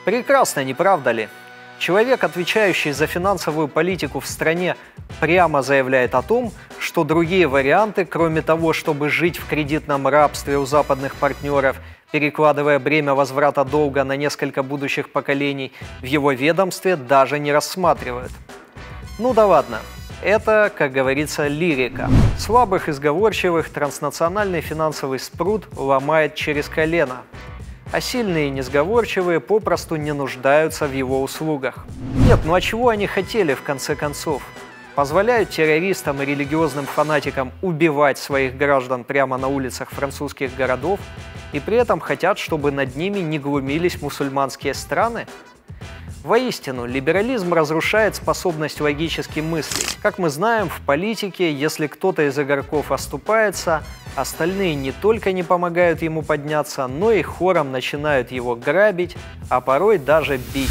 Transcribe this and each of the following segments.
Прекрасно, не правда ли? Человек, отвечающий за финансовую политику в стране, прямо заявляет о том, что другие варианты, кроме того, чтобы жить в кредитном рабстве у западных партнеров, перекладывая бремя возврата долга на несколько будущих поколений, в его ведомстве даже не рассматривают. Ну да ладно. Это, как говорится, лирика. Слабых и сговорчивых транснациональный финансовый спрут ломает через колено, а сильные и несговорчивые попросту не нуждаются в его услугах. Нет, ну а чего они хотели в конце концов? Позволяют террористам и религиозным фанатикам убивать своих граждан прямо на улицах французских городов и при этом хотят, чтобы над ними не глумились мусульманские страны? Воистину, либерализм разрушает способность логически мыслить. Как мы знаем, в политике, если кто-то из игроков оступается, остальные не только не помогают ему подняться, но и хором начинают его грабить, а порой даже бить.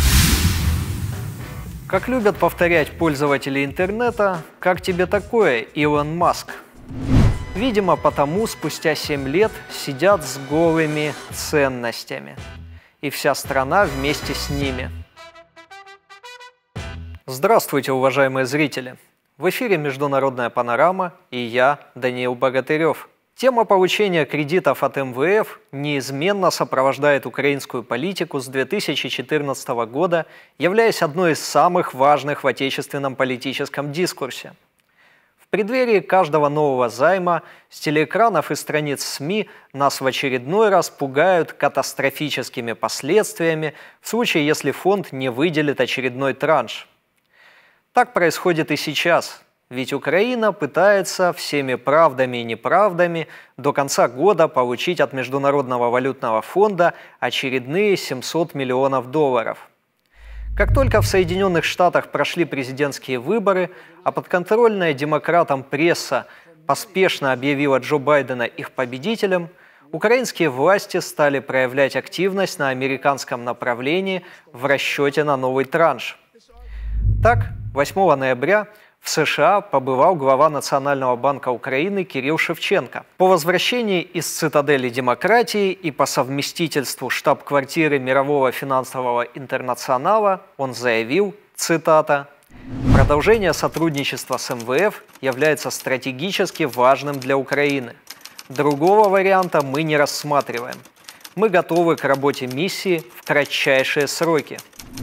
Как любят повторять пользователи интернета, как тебе такое, Илон Маск? Видимо, потому спустя 7 лет сидят с голыми ценностями. И вся страна вместе с ними. Здравствуйте, уважаемые зрители! В эфире «Международная панорама» и я, Даниил Богатырев. Тема получения кредитов от МВФ неизменно сопровождает украинскую политику с 2014 года, являясь одной из самых важных в отечественном политическом дискурсе. В преддверии каждого нового займа с телеэкранов и страниц СМИ нас в очередной раз пугают катастрофическими последствиями в случае, если фонд не выделит очередной транш. Так происходит и сейчас, ведь Украина пытается всеми правдами и неправдами до конца года получить от Международного валютного фонда очередные $700 миллионов. Как только в Соединенных Штатах прошли президентские выборы, а подконтрольная демократам пресса поспешно объявила Джо Байдена их победителем, украинские власти стали проявлять активность на американском направлении в расчете на новый транш. Так, 8 ноября в США побывал глава Национального банка Украины Кирилл Шевченко. По возвращении из цитадели демократии и по совместительству штаб-квартиры Мирового финансового интернационала он заявил, цитата, «Продолжение сотрудничества с МВФ является стратегически важным для Украины. Другого варианта мы не рассматриваем. Мы готовы к работе миссии в кратчайшие сроки».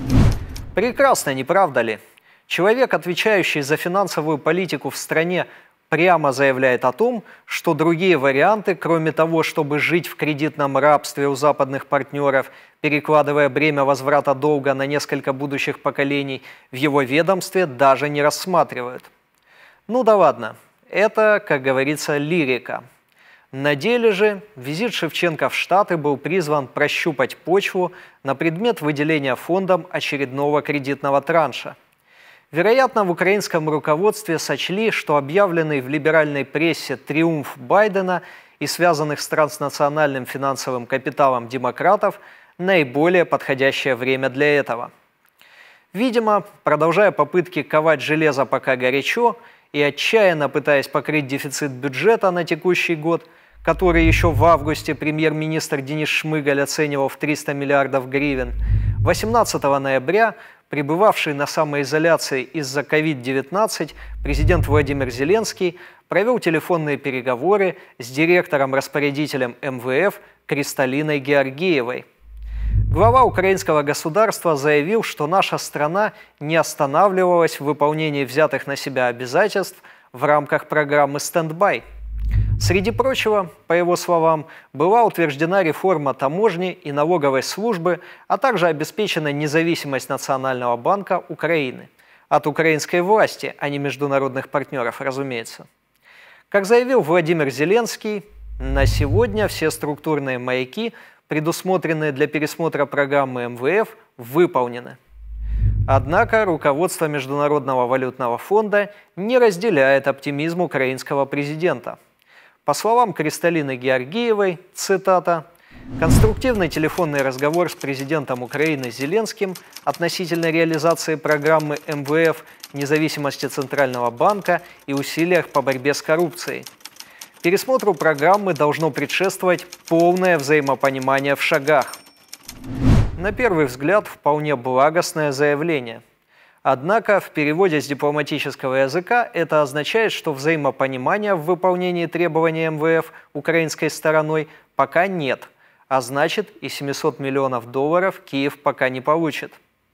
Прекрасно, не правда ли? Человек, отвечающий за финансовую политику в стране, прямо заявляет о том, что другие варианты, кроме того, чтобы жить в кредитном рабстве у западных партнеров, перекладывая бремя возврата долга на несколько будущих поколений, в его ведомстве даже не рассматривают. Ну да ладно, это, как говорится, лирика. На деле же визит Шевченко в Штаты был призван прощупать почву на предмет выделения фондом очередного кредитного транша. Вероятно, в украинском руководстве сочли, что объявленный в либеральной прессе триумф Байдена и связанных с транснациональным финансовым капиталом демократов – наиболее подходящее время для этого. Видимо, продолжая попытки ковать железо пока горячо и отчаянно пытаясь покрыть дефицит бюджета на текущий год, который еще в августе премьер-министр Денис Шмыгаль оценивал в 300 миллиардов гривен, 18 ноября пребывавший на самоизоляции из-за COVID-19 президент Владимир Зеленский провел телефонные переговоры с директором-распорядителем МВФ Кристалиной Георгиевой. Глава украинского государства заявил, что наша страна не останавливалась в выполнении взятых на себя обязательств в рамках программы «Стендбай». Среди прочего, по его словам, была утверждена реформа таможни и налоговой службы, а также обеспечена независимость Национального банка Украины. От украинской власти, а не международных партнеров, разумеется. Как заявил Владимир Зеленский, на сегодня все структурные маяки, предусмотренные для пересмотра программы МВФ, выполнены. Однако руководство Международного валютного фонда не разделяет оптимизм украинского президента. По словам Кристалины Георгиевой, цитата, «Конструктивный телефонный разговор с президентом Украины Зеленским относительно реализации программы МВФ, независимости Центрального банка и усилиях по борьбе с коррупцией. Пересмотру программы должно предшествовать полное взаимопонимание в шагах». На первый взгляд, вполне благостное заявление. Однако в переводе с дипломатического языка это означает, что взаимопонимания в выполнении требований МВФ украинской стороной пока нет, а значит и 700 миллионов долларов Киев пока не получит.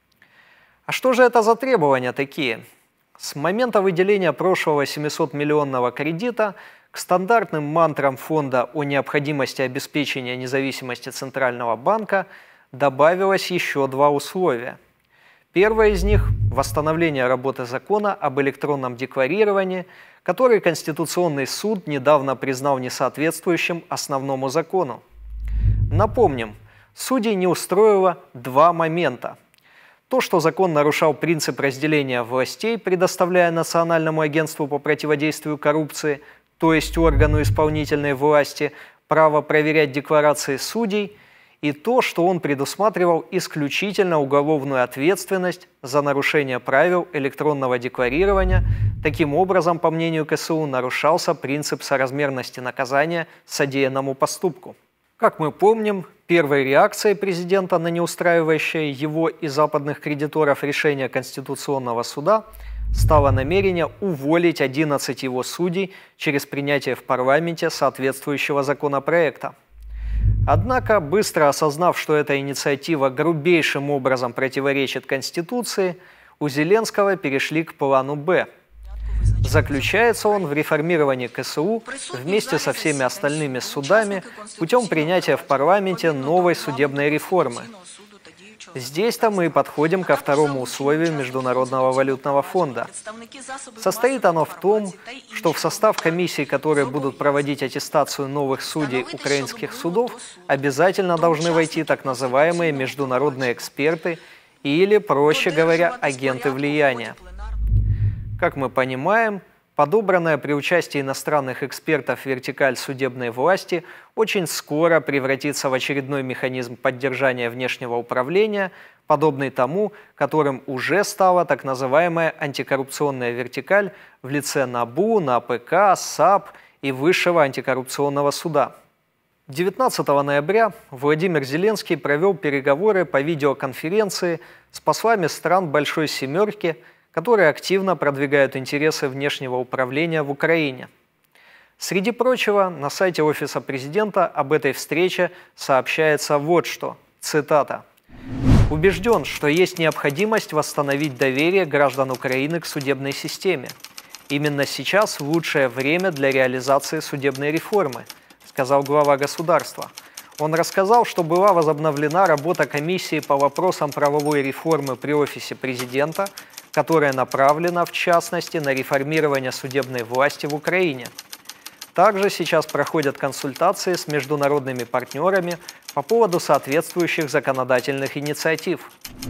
А что же это за требования такие? С момента выделения прошлого 700-миллионного кредита к стандартным мантрам фонда о необходимости обеспечения независимости Центрального банка добавилось еще два условия. Первое из них – восстановление работы закона об электронном декларировании, который Конституционный суд недавно признал несоответствующим основному закону. Напомним, судей не устроило два момента. То, что закон нарушал принцип разделения властей, предоставляя Национальному агентству по противодействию коррупции, то есть органу исполнительной власти, право проверять декларации судей, и то, что он предусматривал исключительно уголовную ответственность за нарушение правил электронного декларирования. Таким образом, по мнению КСУ, нарушался принцип соразмерности наказания содеянному поступку. Как мы помним, первой реакцией президента на неустраивающее его и западных кредиторов решение Конституционного суда стало намерение уволить 11 его судей через принятие в парламенте соответствующего законопроекта. Однако, быстро осознав, что эта инициатива грубейшим образом противоречит Конституции, у Зеленского перешли к плану «Б». Заключается он в реформировании КСУ вместе со всеми остальными судами путем принятия в парламенте новой судебной реформы. Здесь-то мы и подходим ко второму условию Международного валютного фонда. Состоит оно в том, что в состав комиссий, которые будут проводить аттестацию новых судей украинских судов, обязательно должны войти так называемые международные эксперты или, проще говоря, агенты влияния. Как мы понимаем, подобранная при участии иностранных экспертов вертикаль судебной власти очень скоро превратится в очередной механизм поддержания внешнего управления, подобный тому, которым уже стала так называемая антикоррупционная вертикаль в лице НАБУ, НАПК, САП и Высшего антикоррупционного суда. 19 ноября Владимир Зеленский провел переговоры по видеоконференции с послами стран Большой Семерки, которые активно продвигают интересы внешнего управления в Украине. Среди прочего, на сайте Офиса президента об этой встрече сообщается вот что, цитата. «Убежден, что есть необходимость восстановить доверие граждан Украины к судебной системе. Именно сейчас лучшее время для реализации судебной реформы», сказал глава государства. Он рассказал, что была возобновлена работа комиссии по вопросам правовой реформы при Офисе президента, которая направлена, в частности, на реформирование судебной власти в Украине. Также сейчас проходят консультации с международными партнерами по поводу соответствующих законодательных инициатив.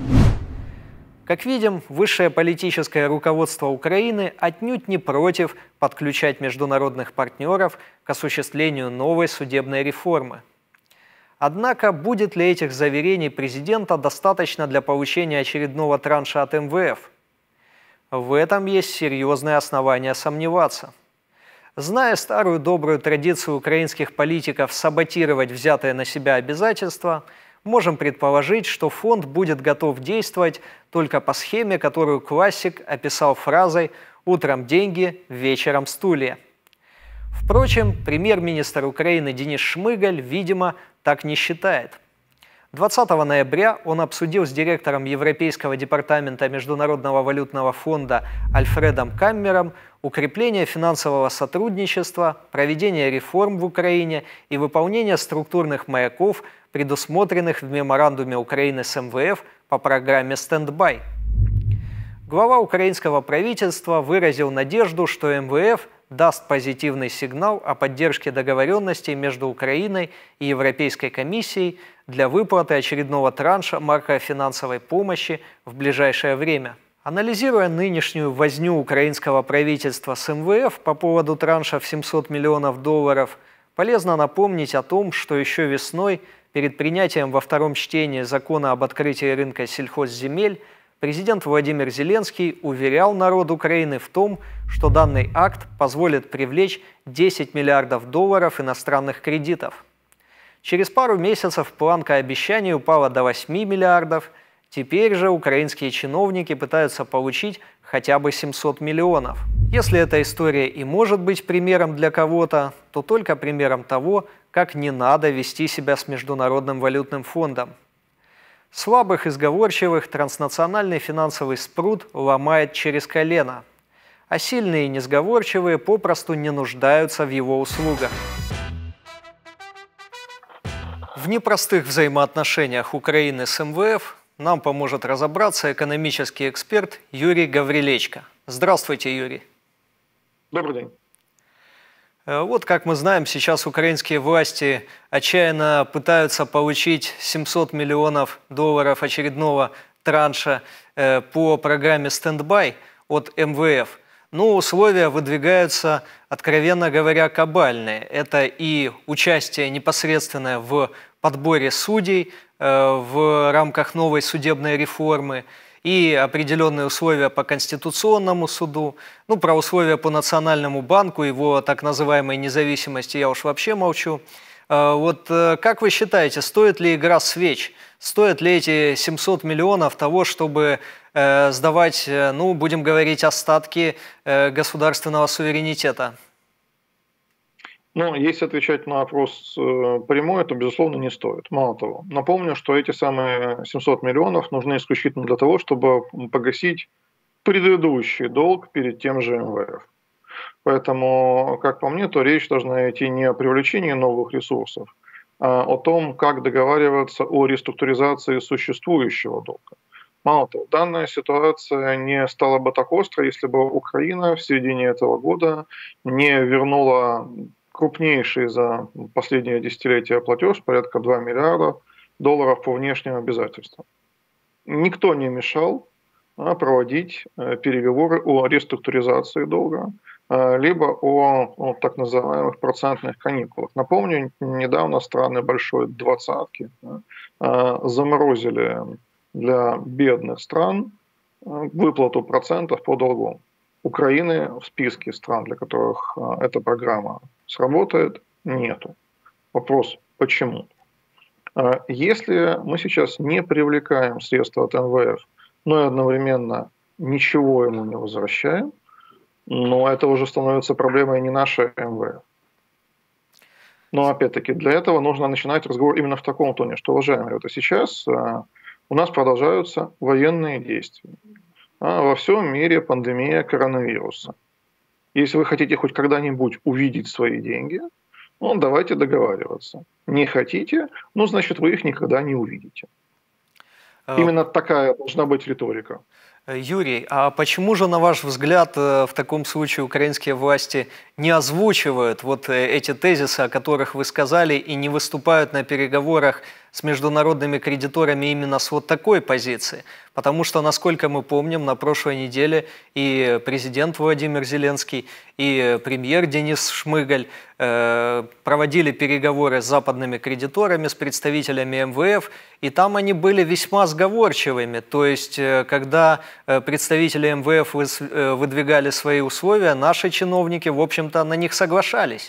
Как видим, высшее политическое руководство Украины отнюдь не против подключать международных партнеров к осуществлению новой судебной реформы. Однако, будет ли этих заверений президента достаточно для получения очередного транша от МВФ? В этом есть серьезные основания сомневаться. Зная старую добрую традицию украинских политиков саботировать взятые на себя обязательства, можем предположить, что фонд будет готов действовать только по схеме, которую классик описал фразой «утром деньги, вечером стулья». Впрочем, премьер-министр Украины Денис Шмыгаль, видимо, так не считает. 20 ноября он обсудил с директором Европейского департамента Международного валютного фонда Альфредом Каммером укрепление финансового сотрудничества, проведение реформ в Украине и выполнение структурных маяков, предусмотренных в меморандуме Украины с МВФ по программе «Стендбай». Глава украинского правительства выразил надежду, что МВФ даст позитивный сигнал о поддержке договоренностей между Украиной и Европейской комиссией для выплаты очередного транша макрофинансовой помощи в ближайшее время. Анализируя нынешнюю возню украинского правительства с МВФ по поводу транша в 700 миллионов долларов, полезно напомнить о том, что еще весной, перед принятием во втором чтении закона об открытии рынка сельхозземель, президент Владимир Зеленский уверял народ Украины в том, что данный акт позволит привлечь 10 миллиардов долларов иностранных кредитов. Через пару месяцев планка обещаний упала до 8 миллиардов. Теперь же украинские чиновники пытаются получить хотя бы 700 миллионов. Если эта история и может быть примером для кого-то, то только примером того, как не надо вести себя с Международным валютным фондом. Слабых и сговорчивых транснациональный финансовый спрут ломает через колено, а сильные и несговорчивые попросту не нуждаются в его услугах. В непростых взаимоотношениях Украины с МВФ нам поможет разобраться экономический эксперт Юрий Гаврилечко. Здравствуйте, Юрий. Добрый день. Вот, как мы знаем, сейчас украинские власти отчаянно пытаются получить 700 миллионов долларов очередного транша по программе «Стендбай» от МВФ. Но условия выдвигаются, откровенно говоря, кабальные. Это и участие непосредственное в подборе судей в рамках новой судебной реформы, и определенные условия по Конституционному суду. Ну, про условия по Национальному банку, его так называемой независимости я уж вообще молчу. Вот как вы считаете, стоит ли игра свеч? Стоят ли эти 700 миллионов того, чтобы сдавать, ну, будем говорить, остатки государственного суверенитета? Ну, если отвечать на вопрос прямой, то, безусловно, не стоит. Мало того, напомню, что эти самые 700 миллионов нужны исключительно для того, чтобы погасить предыдущий долг перед тем же МВФ. Поэтому, как по мне, то речь должна идти не о привлечении новых ресурсов, а о том, как договариваться о реструктуризации существующего долга. Мало того, данная ситуация не стала бы так острой, если бы Украина в середине этого года не вернула крупнейший за последнее десятилетие платеж, порядка 2 миллиарда долларов по внешним обязательствам. Никто не мешал проводить переговоры о реструктуризации долга, либо о так называемых процентных каникулах. Напомню, недавно страны большой двадцатки заморозили для бедных стран выплату процентов по долгу. Украины в списке стран, для которых эта программа сработает, нету. Вопрос, почему? Если мы сейчас не привлекаем средства от МВФ, но и одновременно ничего ему не возвращаем, но это уже становится проблемой не нашей МВФ. Но опять-таки для этого нужно начинать разговор именно в таком тоне, что, уважаемые, это сейчас у нас продолжаются военные действия. Во всем мире пандемия коронавируса. Если вы хотите хоть когда-нибудь увидеть свои деньги, ну, давайте договариваться. Не хотите, ну, значит, вы их никогда не увидите. Именно такая должна быть риторика. Юрий, а почему же, на ваш взгляд, в таком случае украинские власти не озвучивают вот эти тезисы, о которых вы сказали, и не выступают на переговорах с международными кредиторами именно с вот такой позиции? Потому что, насколько мы помним, на прошлой неделе и президент Владимир Зеленский, и премьер Денис Шмыгаль проводили переговоры с западными кредиторами, с представителями МВФ, и там они были весьма сговорчивыми. То есть, когда представители МВФ выдвигали свои условия, наши чиновники, в общем-то, на них соглашались.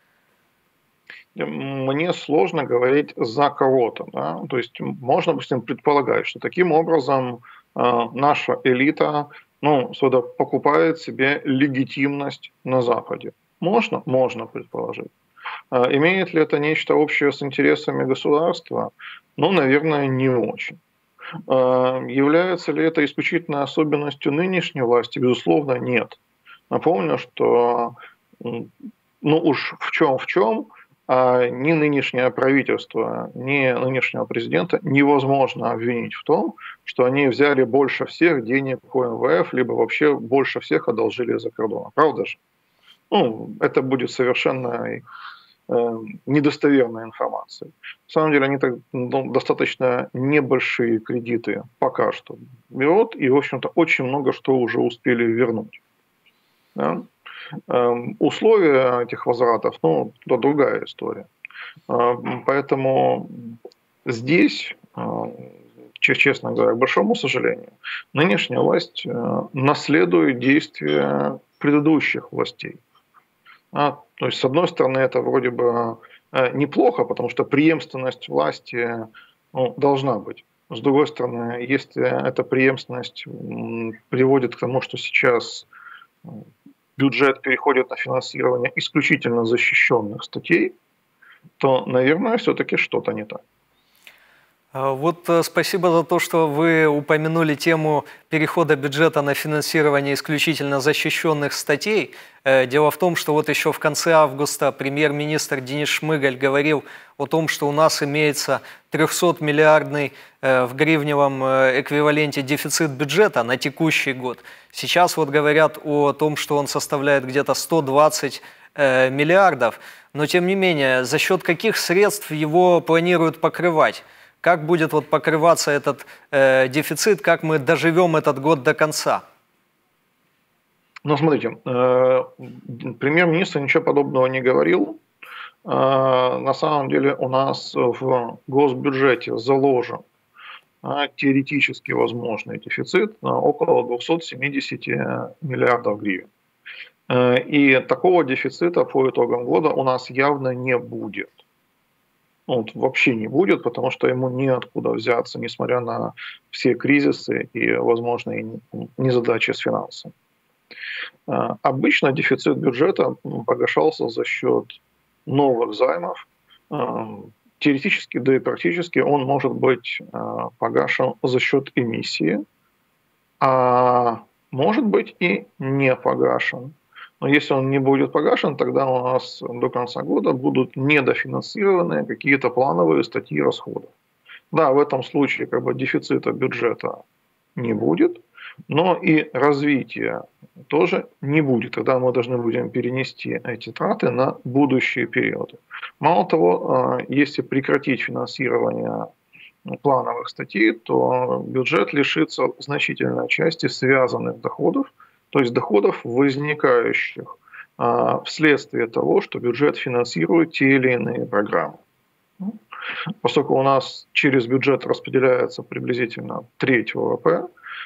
Мне сложно говорить за кого-то. Да? То есть можно, допустим, предполагать, что таким образом наша элита покупает себе легитимность на Западе. Можно предположить. Имеет ли это нечто общее с интересами государства? Ну, наверное, не очень. Является ли это исключительной особенностью нынешней власти? Безусловно, нет. Напомню, что уж в чем, ни нынешнее правительство, ни нынешнего президента невозможно обвинить в том, что они взяли больше всех денег у МВФ, либо вообще больше всех одолжили за кордоном. Правда же? Это будет совершенно недостоверной информацией. На самом деле они достаточно небольшие кредиты пока что берут, и, в общем-то, очень много что уже успели вернуть. Да? Условия этих возвратов, это другая история. Поэтому здесь, честно говоря, к большому сожалению, нынешняя власть наследует действия предыдущих властей. То есть, с одной стороны, это вроде бы неплохо, потому что преемственность власти должна быть. С другой стороны, если эта преемственность приводит к тому, что сейчас бюджет переходит на финансирование исключительно защищенных статей, то, наверное, все-таки что-то не так. Вот спасибо за то, что вы упомянули тему перехода бюджета на финансирование исключительно защищенных статей. Дело в том, что вот еще в конце августа премьер-министр Денис Шмыгаль говорил о том, что у нас имеется 300-миллиардный в гривневом эквиваленте дефицит бюджета на текущий год. Сейчас вот говорят о том, что он составляет где-то 120 миллиардов, но тем не менее, за счет каких средств его планируют покрывать? Как будет вот покрываться этот дефицит, как мы доживем этот год до конца? Ну, смотрите, премьер-министр ничего подобного не говорил. На самом деле у нас в госбюджете заложен теоретически возможный дефицит около 270 миллиардов гривен. И такого дефицита по итогам года у нас явно не будет. Вот, вообще не будет, потому что ему неоткуда взяться, несмотря на все кризисы и возможные незадачи с финансами. Обычно дефицит бюджета погашался за счет новых займов. Теоретически, да и практически он может быть погашен за счет эмиссии, а может быть и не погашен. Но если он не будет погашен, тогда у нас до конца года будут недофинансированы какие-то плановые статьи расходов. Да, в этом случае как бы дефицита бюджета не будет, но и развития тоже не будет. Тогда мы должны будем перенести эти траты на будущие периоды. Мало того, если прекратить финансирование плановых статей, то бюджет лишится значительной части связанных доходов, то есть доходов, возникающих вследствие того, что бюджет финансирует те или иные программы. Поскольку у нас через бюджет распределяется приблизительно треть ВВП,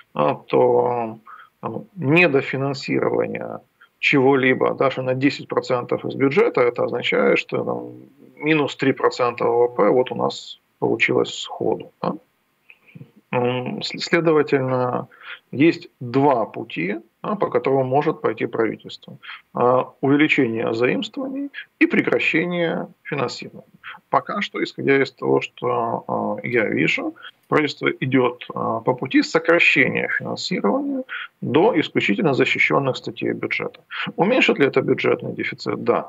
то недофинансирование чего-либо даже на 10% из бюджета, это означает, что минус 3% ВВП вот у нас получилось сходу. Да? Следовательно, есть два пути, по которым может пойти правительство. Увеличение заимствований и прекращение финансирования. Пока что, исходя из того, что я вижу, правительство идет по пути сокращения финансирования до исключительно защищенных статей бюджета. Уменьшит ли это бюджетный дефицит? Да.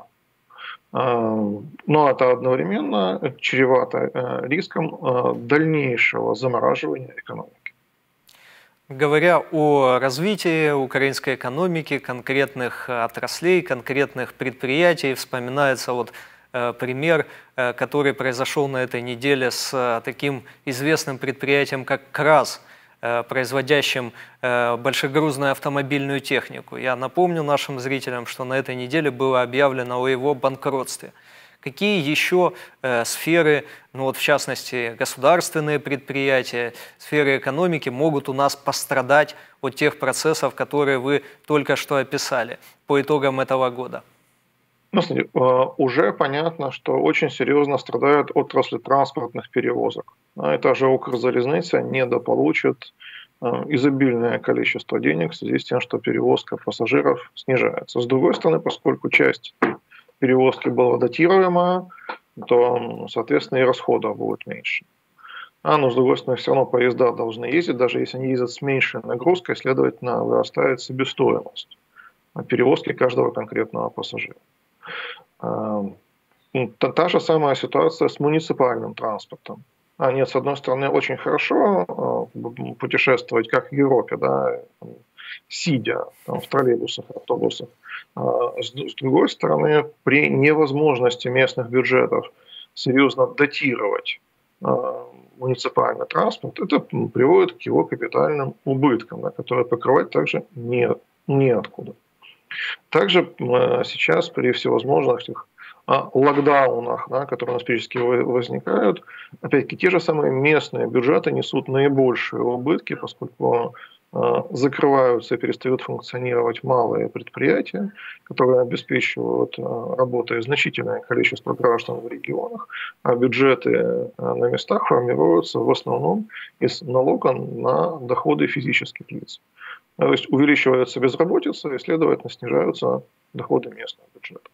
Но это одновременно чревато риском дальнейшего замораживания экономики. Говоря о развитии украинской экономики, конкретных отраслей, конкретных предприятий, вспоминается вот пример, который произошел на этой неделе с таким известным предприятием, как КРАЗ, производящим большегрузную автомобильную технику. Я напомню нашим зрителям, что на этой неделе было объявлено о его банкротстве. Какие еще сферы, ну вот в частности государственные предприятия, сферы экономики могут у нас пострадать от тех процессов, которые вы только что описали по итогам этого года? Ну, смотри, уже понятно, что очень серьезно страдают отрасли транспортных перевозок. Это же Укрзалезница недополучит изобильное количество денег в связи с тем, что перевозка пассажиров снижается. С другой стороны, поскольку часть перевозки была датируемая, то, соответственно, и расходов будет меньше. Но, с другой стороны, все равно поезда должны ездить, даже если они ездят с меньшей нагрузкой, следовательно, вырастает себестоимость перевозки каждого конкретного пассажира. Та же самая ситуация с муниципальным транспортом. Нет, с одной стороны, очень хорошо путешествовать, как в Европе, да, сидя в троллейбусах, автобусах. С другой стороны, при невозможности местных бюджетов серьезно датировать муниципальный транспорт, это приводит к его капитальным убыткам, да, которые покрывать также неоткуда. Также сейчас при всевозможных локдаунах, да, которые у нас периодически возникают, опять-таки те же самые местные бюджеты несут наибольшие убытки, поскольку закрываются и перестают функционировать малые предприятия, которые обеспечивают работой значительное количество граждан в регионах, а бюджеты на местах формируются в основном из налога на доходы физических лиц. То есть увеличивается безработица и, следовательно, снижаются доходы местных бюджетов.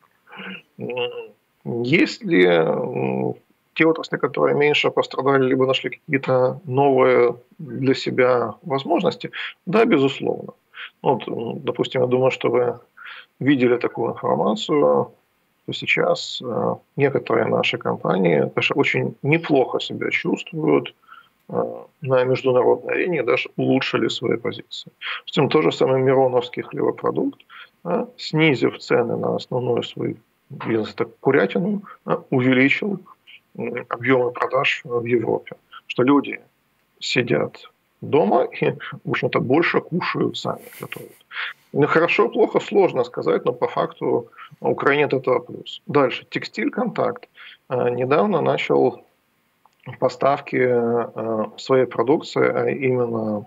Если те отрасли, которые меньше пострадали, либо нашли какие-то новые для себя возможности, да, безусловно. Вот, допустим, я думаю, что вы видели такую информацию, что сейчас некоторые наши компании даже очень неплохо себя чувствуют на международной арене, даже улучшили свои позиции. Допустим, то же самое Мироновский хлебопродукт, снизив цены на основную свою бизнес, так, курятину, увеличил объемы продаж в Европе. Что люди сидят дома и, в общем-то, больше кушают сами, готовят. Ну, хорошо, плохо, сложно сказать, но по факту Украине от этого плюс. Дальше. Текстиль-Контакт недавно начал поставки своей продукции, а именно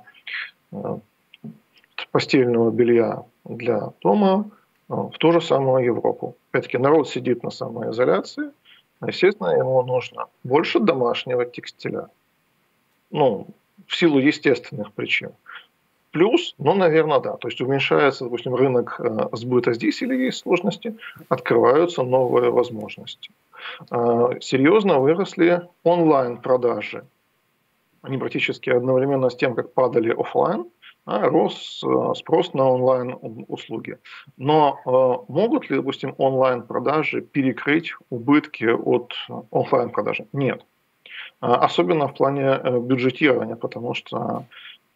постельного белья для дома, в ту же самую Европу. Опять-таки, народ сидит на самоизоляции, естественно, ему нужно больше домашнего текстиля. Ну, в силу естественных причин. Плюс, ну, наверное, да. То есть уменьшается, допустим, рынок сбыта здесь или есть сложности, открываются новые возможности. Серьезно выросли онлайн-продажи. Они практически одновременно с тем, как падали офлайн, рос спрос на онлайн-услуги. Но могут ли, допустим, онлайн-продажи перекрыть убытки от офлайн-продажи? Нет. Особенно в плане бюджетирования, потому что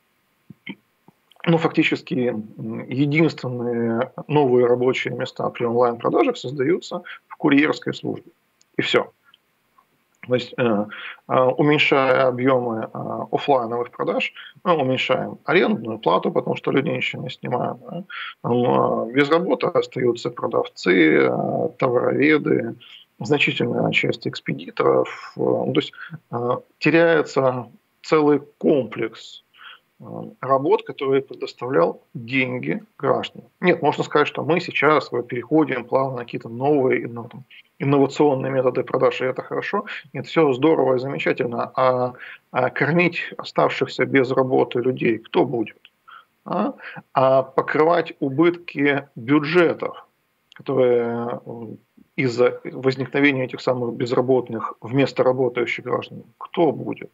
фактически единственные новые рабочие места при онлайн-продажах создаются в курьерской службе. И все. То есть, уменьшая объемы офлайновых продаж, мы уменьшаем арендную плату, потому что люди ничего не снимают. Да? Без работы остаются продавцы, товароведы, значительная часть экспедиторов. То есть теряется целый комплекс работ, которые предоставлял деньги гражданам. Нет, можно сказать, что мы сейчас переходим плавно на какие-то новые инновационные методы продаж, и это хорошо. Нет, все здорово и замечательно. А кормить оставшихся без работы людей кто будет? А покрывать убытки бюджетов, которые из-за возникновения этих самых безработных вместо работающих граждан, кто будет?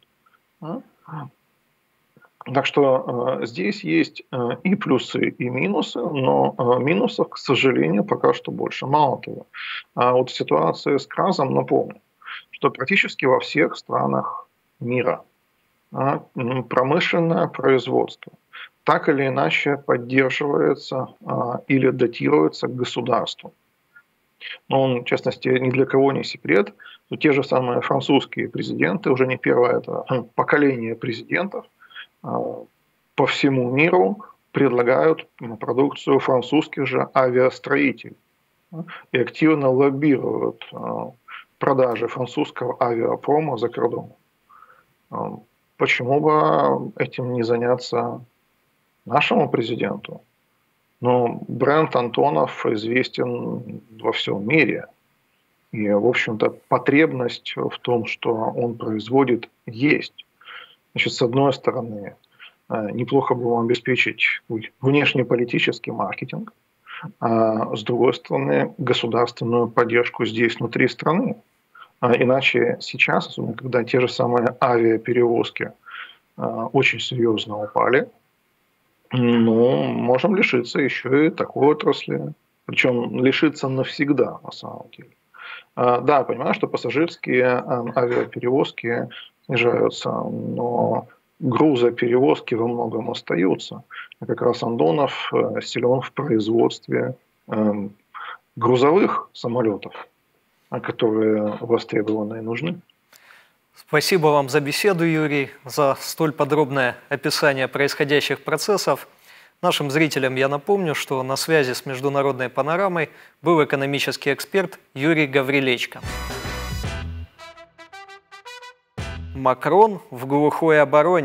Так что здесь есть и плюсы, и минусы, но минусов, к сожалению, пока что больше. Мало того, вот в ситуации с КРАЗом напомню, что практически во всех странах мира промышленное производство так или иначе поддерживается или датируется государством. Но, в частности, ни для кого не секрет, что те же самые французские президенты, уже не первое это поколение президентов, по всему миру предлагают продукцию французских же авиастроителей и активно лоббируют продажи французского авиапрома за кордоном. Почему бы этим не заняться нашему президенту? Но бренд Антонов известен во всем мире. И, в общем-то, потребность в том, что он производит, есть. Значит, с одной стороны, неплохо бы вам обеспечить внешнеполитический маркетинг, а с другой стороны, государственную поддержку здесь, внутри страны. Иначе сейчас, особенно когда те же самые авиаперевозки очень серьезно упали, можем лишиться еще и такой отрасли. Причем лишиться навсегда, на самом деле. Да, понимаю, что пассажирские авиаперевозки снижаются, но грузоперевозки во многом остаются. И как раз Антонов силен в производстве грузовых самолетов, которые востребованы и нужны. Спасибо вам за беседу, Юрий, за столь подробное описание происходящих процессов. Нашим зрителям я напомню, что на связи с Международной панорамой был экономический эксперт Юрий Гаврилечко. Макрон в глухой обороне.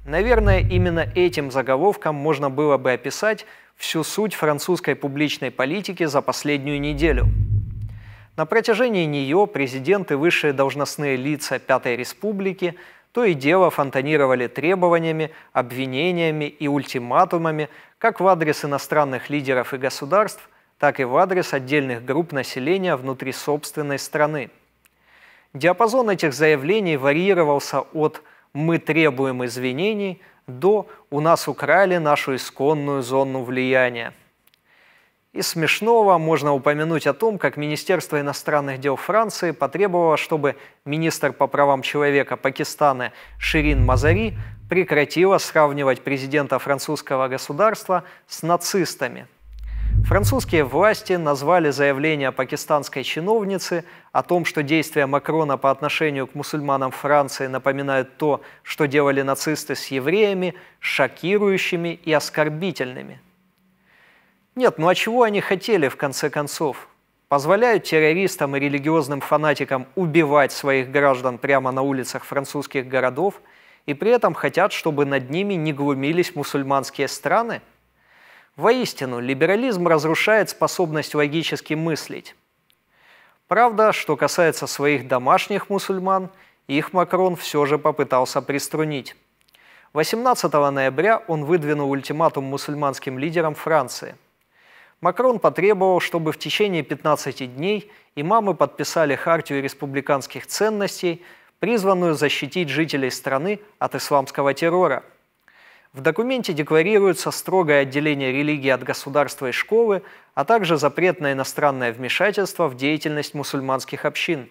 Наверное, именно этим заголовком можно было бы описать всю суть французской публичной политики за последнюю неделю. На протяжении нее президент и высшие должностные лица Пятой Республики то и дело фонтанировали требованиями, обвинениями и ультиматумами как в адрес иностранных лидеров и государств, так и в адрес отдельных групп населения внутри собственной страны. Диапазон этих заявлений варьировался от «мы требуем извинений» до «у нас украли нашу исконную зону влияния». Из смешного можно упомянуть о том, как Министерство иностранных дел Франции потребовало, чтобы министр по правам человека Пакистана Ширин Мазари прекратила сравнивать президента французского государства с нацистами. Французские власти назвали заявление пакистанской чиновницы о том, что действия Макрона по отношению к мусульманам Франции напоминают то, что делали нацисты с евреями, шокирующими и оскорбительными. Нет, ну а чего они хотели в конце концов? Позволяют террористам и религиозным фанатикам убивать своих граждан прямо на улицах французских городов и при этом хотят, чтобы над ними не глумились мусульманские страны? Воистину, либерализм разрушает способность логически мыслить. Правда, что касается своих домашних мусульман, их Макрон все же попытался приструнить. 18 ноября он выдвинул ультиматум мусульманским лидерам Франции. Макрон потребовал, чтобы в течение 15 дней имамы подписали хартию республиканских ценностей, призванную защитить жителей страны от исламского террора. В документе декларируется строгое отделение религии от государства и школы, а также запрет на иностранное вмешательство в деятельность мусульманских общин.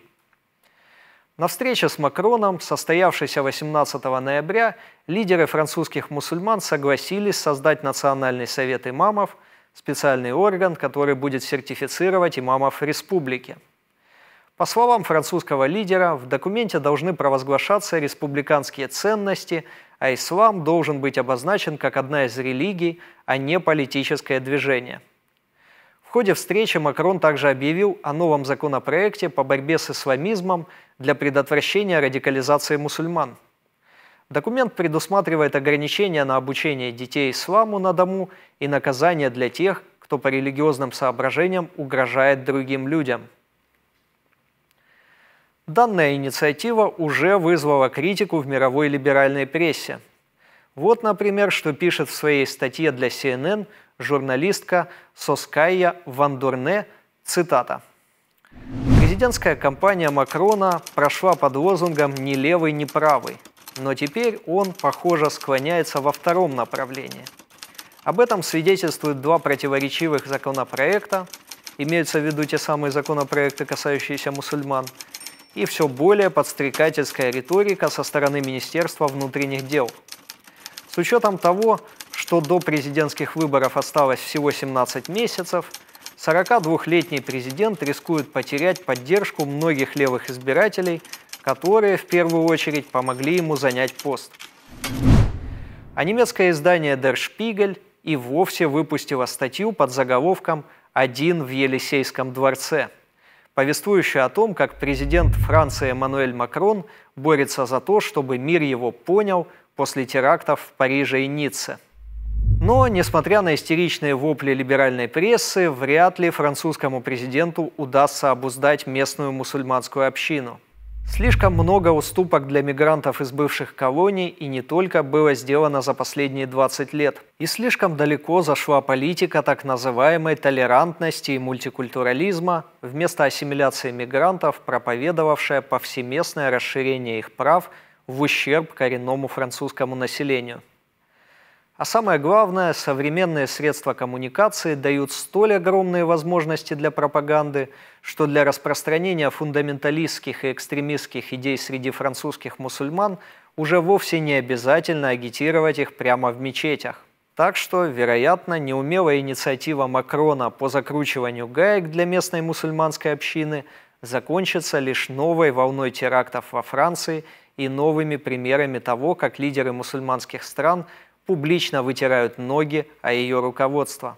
На встрече с Макроном, состоявшейся 18 ноября, лидеры французских мусульман согласились создать Национальный совет имамов, специальный орган, который будет сертифицировать имамов республики. По словам французского лидера, в документе должны провозглашаться республиканские ценности, а ислам должен быть обозначен как одна из религий, а не политическое движение. В ходе встречи Макрон также объявил о новом законопроекте по борьбе с исламизмом для предотвращения радикализации мусульман. Документ предусматривает ограничения на обучение детей исламу на дому и наказания для тех, кто по религиозным соображениям угрожает другим людям. Данная инициатива уже вызвала критику в мировой либеральной прессе. Вот, например, что пишет в своей статье для CNN журналистка Соскайя Вандурне, цитата. «Президентская кампания Макрона прошла под лозунгом «ни левый, ни правый», но теперь он, похоже, склоняется во втором направлении. Об этом свидетельствуют два противоречивых законопроекта, имеются в виду те самые законопроекты, касающиеся мусульман, и все более подстрекательская риторика со стороны Министерства внутренних дел. С учетом того, что до президентских выборов осталось всего 17 месяцев, 42-летний президент рискует потерять поддержку многих левых избирателей, которые в первую очередь помогли ему занять пост. А немецкое издание Der Spiegel и вовсе выпустило статью под заголовком «Один в Елисейском дворце», повествующую о том, как президент Франции Эммануэль Макрон борется за то, чтобы мир его понял после терактов в Париже и Ницце. Но, несмотря на истеричные вопли либеральной прессы, вряд ли французскому президенту удастся обуздать местную мусульманскую общину. Слишком много уступок для мигрантов из бывших колоний и не только было сделано за последние 20 лет. И слишком далеко зашла политика так называемой толерантности и мультикультурализма, вместо ассимиляции мигрантов, проповедовавшая повсеместное расширение их прав в ущерб коренному французскому населению. А самое главное, современные средства коммуникации дают столь огромные возможности для пропаганды, что для распространения фундаменталистских и экстремистских идей среди французских мусульман уже вовсе не обязательно агитировать их прямо в мечетях. Так что, вероятно, неумелая инициатива Макрона по закручиванию гаек для местной мусульманской общины закончится лишь новой волной терактов во Франции и новыми примерами того, как лидеры мусульманских стран публично вытирают ноги о ее руководство.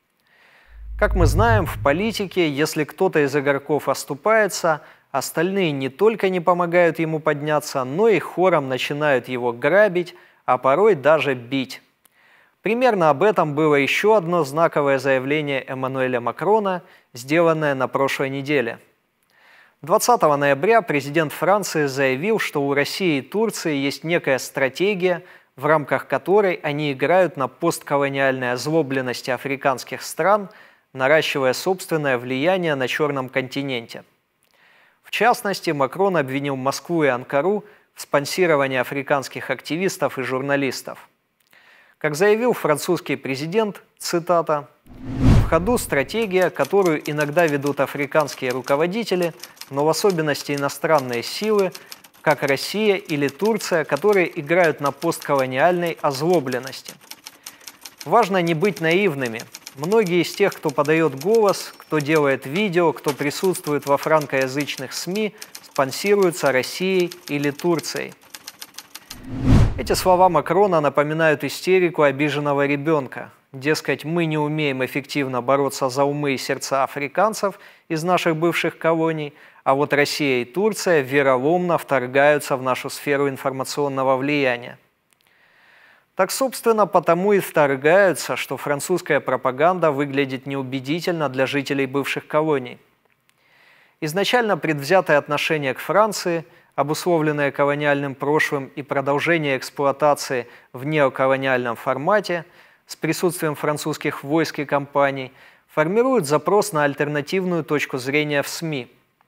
Как мы знаем, в политике, если кто-то из игроков оступается, остальные не только не помогают ему подняться, но и хором начинают его грабить, а порой даже бить. Примерно об этом было еще одно знаковое заявление Эммануэля Макрона, сделанное на прошлой неделе. 20 ноября президент Франции заявил, что у России и Турции есть некая стратегия, в рамках которой они играют на постколониальной озлобленности африканских стран, наращивая собственное влияние на Черном континенте. В частности, Макрон обвинил Москву и Анкару в спонсировании африканских активистов и журналистов. Как заявил французский президент, цитата, «В ходу стратегия, которую иногда ведут африканские руководители, но в особенности иностранные силы, как Россия или Турция, которые играют на постколониальной озлобленности. Важно не быть наивными. Многие из тех, кто подает голос, кто делает видео, кто присутствует во франкоязычных СМИ, спонсируются Россией или Турцией». Эти слова Макрона напоминают истерику обиженного ребенка. Дескать, мы не умеем эффективно бороться за умы и сердца африканцев из наших бывших колоний, а вот Россия и Турция вероломно вторгаются в нашу сферу информационного влияния. Так, собственно, потому и вторгаются, что французская пропаганда выглядит неубедительно для жителей бывших колоний. Изначально предвзятое отношение к Франции, обусловленное колониальным прошлым и продолжение эксплуатации в неоколониальном формате с присутствием французских войск и компаний, формирует запрос на альтернативную точку зрения в СМИ.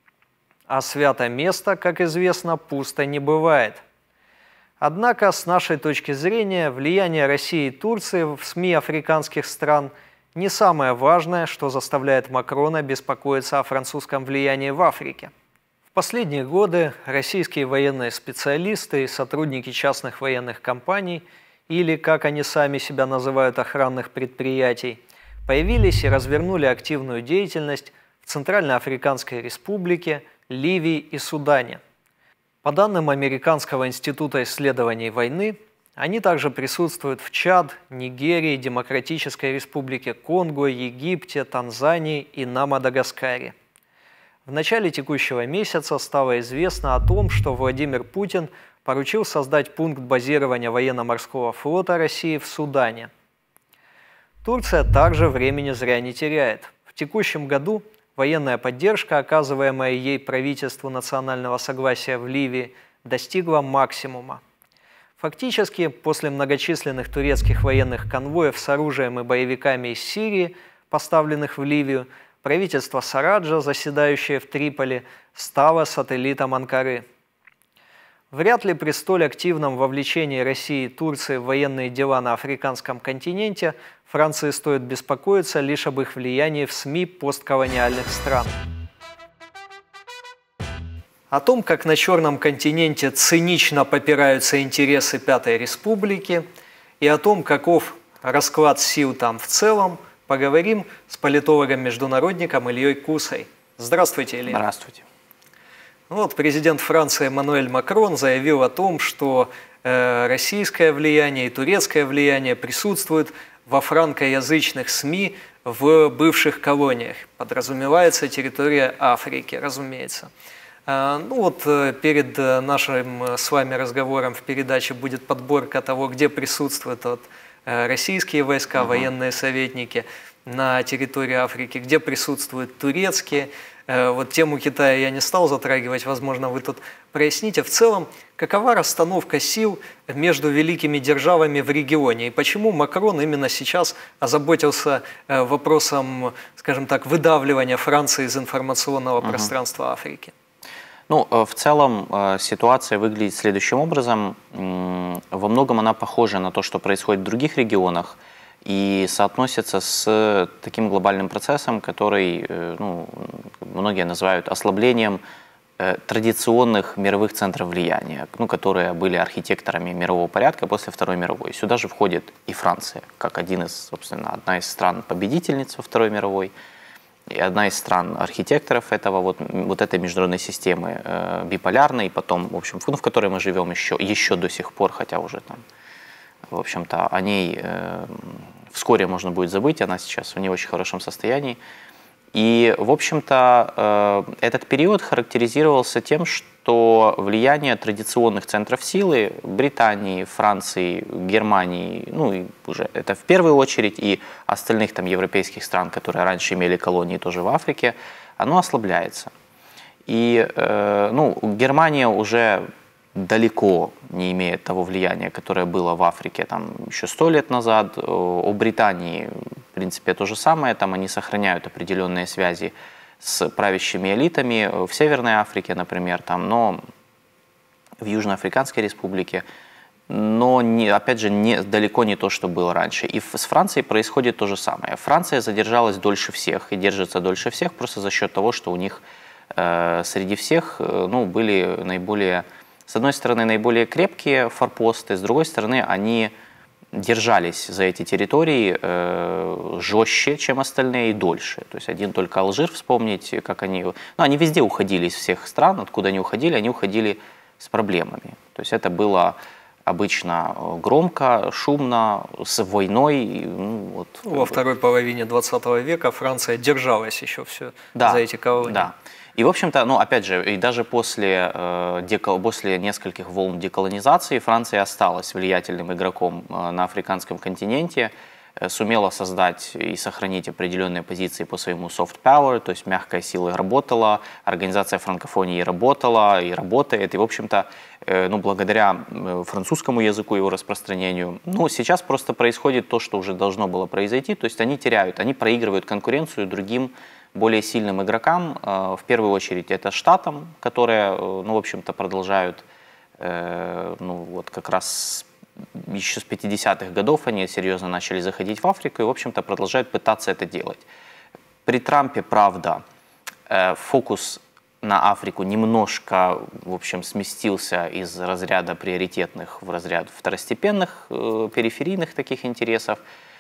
А свято место, как известно, пусто не бывает. Однако, с нашей точки зрения, влияние России и Турции в СМИ африканских стран не самое важное, что заставляет Макрона беспокоиться о французском влиянии в Африке. В последние годы российские военные специалисты и сотрудники частных военных компаний, или, как они сами себя называют, охранных предприятий, появились и развернули активную деятельность в Центральноафриканской Республике, Ливии и Судане. По данным Американского института исследований войны, они также присутствуют в Чад, Нигерии, Демократической Республике Конго, Египте, Танзании и на Мадагаскаре. В начале текущего месяца стало известно о том, что Владимир Путин поручил создать пункт базирования военно-морского флота России в Судане. Турция также времени зря не теряет. В текущем году военная поддержка, оказываемая ей правительству национального согласия в Ливии, достигла максимума. Фактически, после многочисленных турецких военных конвоев с оружием и боевиками из Сирии, поставленных в Ливию, правительство Сараджа, заседающее в Триполи, стало сателлитом Анкары. Вряд ли при столь активном вовлечении России и Турции в военные дела на африканском континенте Франции стоит беспокоиться лишь об их влиянии в СМИ постколониальных стран. О том, как на Черном континенте цинично попираются интересы Пятой Республики, и о том, каков расклад сил там в целом, поговорим с политологом-международником Ильей Кусой. Здравствуйте, Илья. Здравствуйте. Вот президент Франции Эммануэль Макрон заявил о том, что российское влияние и турецкое влияние присутствуют во франкоязычных СМИ в бывших колониях. Подразумевается территория Африки, разумеется. Перед нашим с вами разговором в передаче будет подборка того, где присутствуют российские войска, военные советники на территории Африки, где присутствуют турецкие. Вот тему Китая я не стал затрагивать, возможно, вы тут проясните. В целом, какова расстановка сил между великими державами в регионе и почему Макрон именно сейчас озаботился вопросом, скажем так, выдавливания Франции из информационного пространства Африки? В целом ситуация выглядит следующим образом. Во многом она похожа на то, что происходит в других регионах, и соотносится с таким глобальным процессом, который многие называют ослаблением традиционных мировых центров влияния, которые были архитекторами мирового порядка после Второй мировой. Сюда же входит и Франция, как одна из стран-победительниц во Второй мировой, и одна из стран-архитекторов этой международной системы, биполярной, потом, в которой мы живем еще до сих пор, хотя уже там, в общем-то, о ней вскоре можно будет забыть, она сейчас в не очень хорошем состоянии. И, в общем-то, этот период характеризировался тем, что влияние традиционных центров силы Британии, Франции, Германии, ну и уже это в первую очередь, и остальных там европейских стран, которые раньше имели колонии тоже в Африке, оно ослабляется. И ну, Германия уже далеко не имеет того влияния, которое было в Африке там, еще 100 лет назад. О Британии, в принципе, то же самое. Там они сохраняют определенные связи с правящими элитами в Северной Африке, например, там, но в Южноафриканской республике. Но, опять же, далеко не то, что было раньше. И с Францией происходит то же самое. Франция задержалась дольше всех и держится дольше всех просто за счет того, что у них среди всех ну, были наиболее... С одной стороны, наиболее крепкие форпосты, с другой стороны, они держались за эти территории жестче, чем остальные, и дольше. То есть один только Алжир вспомнить, как они... Ну, они везде уходили из всех стран, откуда они уходили с проблемами. То есть это было обычно громко, шумно, с войной. Ну, вот, во второй половине 20 века Франция держалась еще все за эти колонии. Да. И, в общем-то, ну, опять же, и даже после нескольких волн деколонизации Франция осталась влиятельным игроком на африканском континенте, сумела создать и сохранить определенные позиции по своему soft power, то есть мягкая сила работала, организация франкофонии работала и работает, и, в общем-то, ну, благодаря французскому языку и его распространению, ну, сейчас просто происходит то, что уже должно было произойти, то есть они проигрывают конкуренцию другим более сильным игрокам, в первую очередь это Штатам, которые, ну, в общем-то, продолжают, ну, вот как раз еще с 50-х годов они серьезно начали заходить в Африку и, в общем-то, продолжают пытаться это делать. При Трампе, правда, фокус на Африку немножко, в общем, сместился из разряда приоритетных в разряд второстепенных, периферийных таких интересов.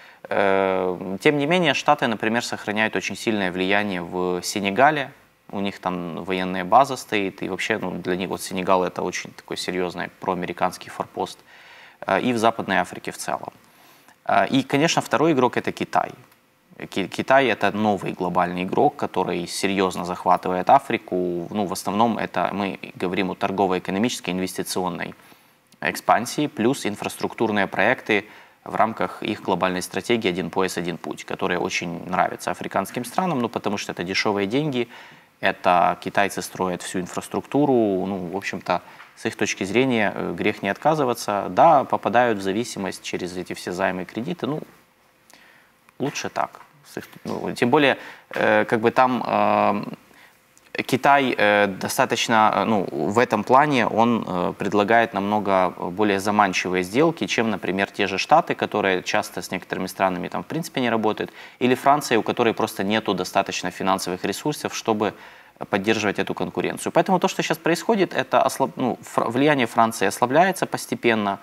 Тем не менее, Штаты, например, сохраняют очень сильное влияние в Сенегале. У них там военная база стоит, и вообще ну, для них вот Сенегал это очень такой серьезный проамериканский форпост. И в Западной Африке в целом. И, конечно, второй игрок это Китай. Китай это новый глобальный игрок, который серьезно захватывает Африку. Ну, в основном это мы говорим о торгово-экономической инвестиционной экспансии, плюс инфраструктурные проекты в рамках их глобальной стратегии «Один пояс, один путь», которые очень нравятся африканским странам, ну, потому что это дешевые деньги, это китайцы строят всю инфраструктуру, ну, в общем-то, с их точки зрения грех не отказываться. Да, попадают в зависимость через эти все займы и кредиты, ну, лучше так. Ну, тем более, как бы там Китай достаточно, ну, в этом плане он предлагает намного более заманчивые сделки, чем, например, те же Штаты, которые часто с некоторыми странами там в принципе не работают, или Франция, у которой просто нету достаточно финансовых ресурсов, чтобы поддерживать эту конкуренцию. Поэтому то, что сейчас происходит, это влияние Франции ослабляется постепенно,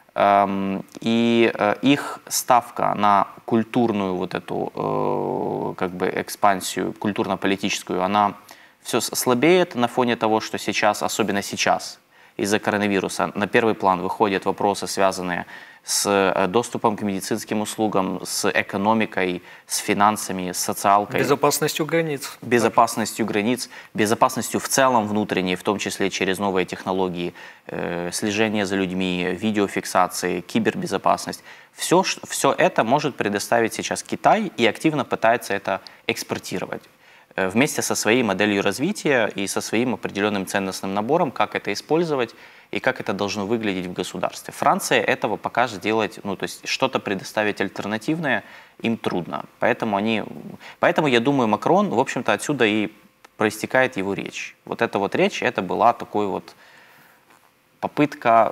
и их ставка на культурную вот эту как бы экспансию, культурно-политическую, она все слабеет на фоне того, что сейчас, особенно сейчас, из-за коронавируса, на первый план выходят вопросы, связанные с доступом к медицинским услугам, с экономикой, с финансами, с социалкой. Безопасностью границ. Безопасностью границ, безопасностью в целом внутренней, в том числе через новые технологии, слежения за людьми, видеофиксации, кибербезопасность. Все это может предоставить сейчас Китай и активно пытается это экспортировать вместе со своей моделью развития и со своим определенным ценностным набором, как это использовать и как это должно выглядеть в государстве. Франция этого пока сделать, ну, то есть что-то предоставить альтернативное им трудно. Поэтому я думаю, Макрон, в общем-то, отсюда и проистекает его речь. Вот эта вот речь, это была такой вот попытка,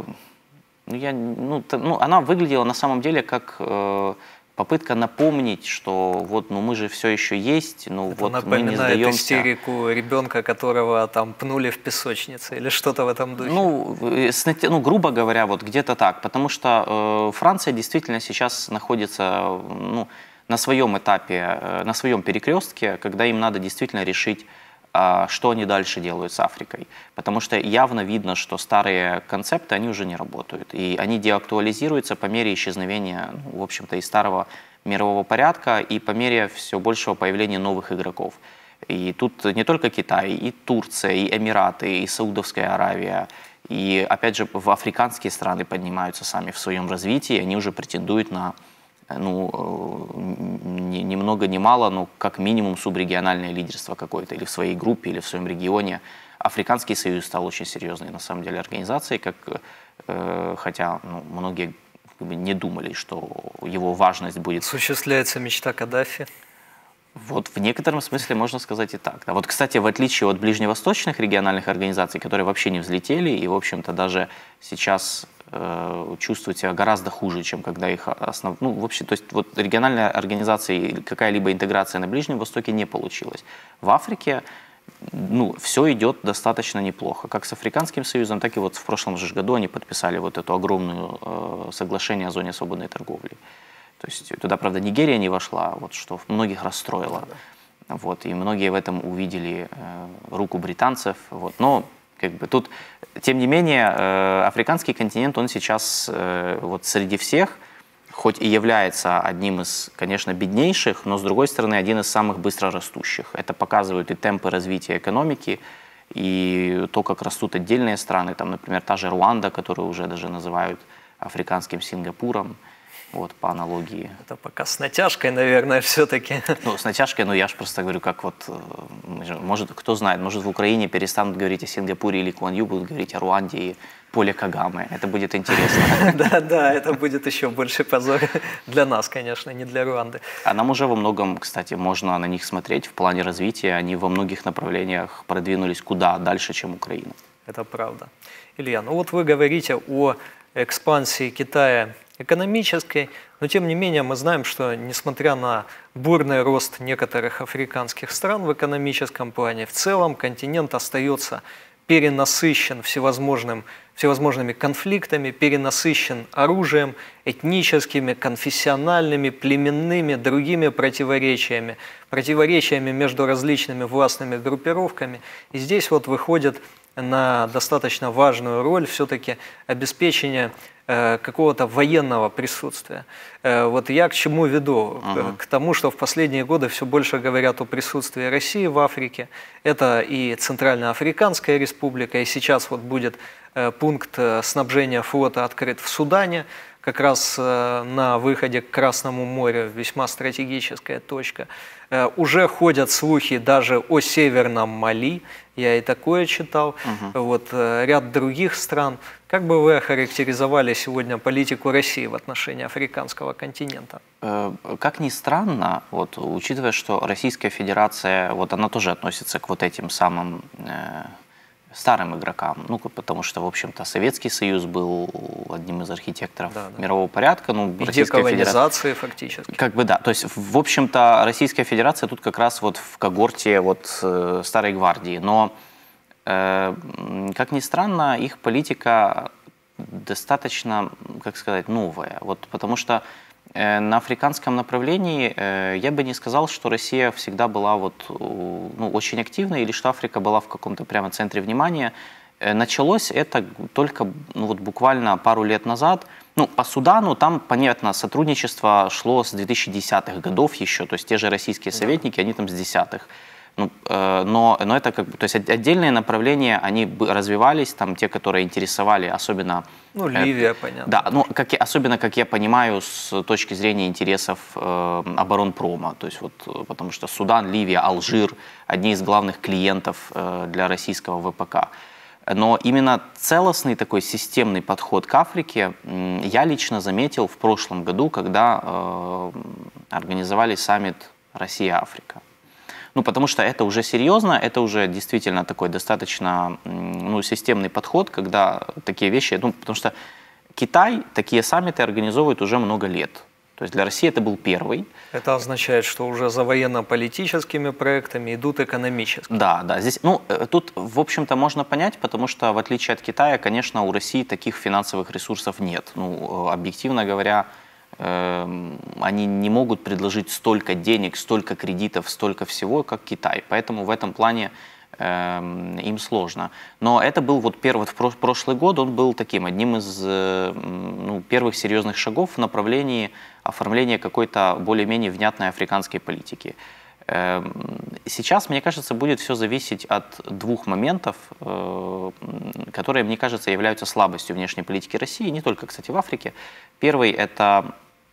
она выглядела на самом деле как попытка напомнить, что вот, ну мы же все еще есть, ну это вот мы не сдаемся. Напоминает истерику ребенка, которого там пнули в песочнице или что-то в этом духе. Ну, грубо говоря, вот где-то так, потому что Франция действительно сейчас находится, ну, на своем этапе, на своем перекрестке, когда им надо действительно решить что они дальше делают с Африкой. Потому что явно видно, что старые концепты, они уже не работают. И они деактуализируются по мере исчезновения, в общем-то, и старого мирового порядка, и по мере все большего появления новых игроков. И тут не только Китай, и Турция, и Эмираты, и Саудовская Аравия, и, опять же, в африканские страны поднимаются сами в своем развитии, они уже претендуют на, ни много ни мало, но как минимум субрегиональное лидерство какое-то, или в своей группе, или в своем регионе. Африканский союз стал очень серьезной, на самом деле, организацией, хотя многие не думали, что его важность будет... Осуществляется мечта Каддафи. Вот в некотором смысле можно сказать и так. Да. Вот, кстати, в отличие от ближневосточных региональных организаций, которые вообще не взлетели и, в общем-то, даже сейчас чувствуют себя гораздо хуже, чем когда их вообще, то есть вот региональная организация или какая-либо интеграция на Ближнем Востоке не получилась. В Африке все идет достаточно неплохо. Как с Африканским союзом, так и вот в прошлом же году они подписали вот это огромное соглашение о зоне свободной торговли. То есть туда, правда, Нигерия не вошла, вот, что многих расстроило. Вот, и многие в этом увидели руку британцев. Вот. Но тут, тем не менее, африканский континент, он сейчас вот среди всех, хоть и является одним из, конечно, беднейших, но, с другой стороны, один из самых быстро растущих. Это показывают и темпы развития экономики, и то, как растут отдельные страны. Там, например, та же Руанда, которую уже даже называют африканским Сингапуром. Вот, по аналогии. Это пока с натяжкой, наверное, все-таки. С натяжкой, я же просто говорю, как вот, может, кто знает, может, в Украине перестанут говорить о Сингапуре или Куан Ю, будут говорить о Руанде и Поле Кагаме. Это будет интересно. Да, это будет еще больше позор для нас, конечно, не для Руанды. А нам уже во многом, кстати, можно на них смотреть в плане развития. Они во многих направлениях продвинулись куда дальше, чем Украина. Это правда. Илья, вот вы говорите о экспансии Китая экономической, но тем не менее мы знаем, что несмотря на бурный рост некоторых африканских стран в экономическом плане, в целом континент остается перенасыщен всевозможными конфликтами, перенасыщен оружием, этническими, конфессиональными, племенными, другими противоречиями между различными властными группировками. И здесь вот выходит на достаточно важную роль все-таки обеспечение какого-то военного присутствия. Вот я к чему веду? К тому, что в последние годы все больше говорят о присутствии России в Африке. Это и Центральноафриканская республика, и сейчас вот будет пункт снабжения флота открыт в Судане, как раз на выходе к Красному морю, весьма стратегическая точка. Уже ходят слухи даже о Северном Мали, я и такое читал, вот ряд других стран. Как бы вы охарактеризовали сегодня политику России в отношении африканского континента? Как ни странно, вот, учитывая, что Российская Федерация, вот она тоже относится к вот этим самым старым игрокам, потому что, в общем-то, Советский Союз был одним из архитекторов мирового порядка. И деколонизации фактически. Да. То есть, в общем-то, Российская Федерация тут как раз вот в когорте вот Старой Гвардии. Но, как ни странно, их политика достаточно, как сказать, новая. Вот, потому что на африканском направлении я бы не сказал, что Россия всегда была очень активной или что Африка была в каком-то прямо центре внимания. Началось это только буквально пару лет назад. По Судану там, понятно, сотрудничество шло с 2010-х годов еще, то есть те же российские советники, они там с 10-х. Но это то есть отдельные направления, они развивались, там те, которые интересовали, особенно... Ливия, понятно. Да, особенно, как я понимаю, с точки зрения интересов оборонпрома, то есть потому что Судан, Ливия, Алжир – одни из главных клиентов для российского ВПК. Но именно целостный такой системный подход к Африке я лично заметил в прошлом году, когда организовали саммит Россия-Африка. Потому что это уже серьезно, это уже действительно такой достаточно системный подход, когда такие вещи... потому что Китай такие саммиты организовывает уже много лет. То есть для России это был первый. Это означает, что уже за военно-политическими проектами идут экономические. Да. Здесь, тут, в общем-то, можно понять, потому что, в отличие от Китая, конечно, у России таких финансовых ресурсов нет. Объективно говоря, они не могут предложить столько денег, столько кредитов, столько всего, как Китай. Поэтому в этом плане им сложно. Но это был вот прошлый год, он был таким одним из первых серьезных шагов в направлении оформления какой-то более-менее внятной африканской политики. Сейчас, мне кажется, будет все зависеть от двух моментов, которые, мне кажется, являются слабостью внешней политики России, не только, кстати, в Африке. Первый – это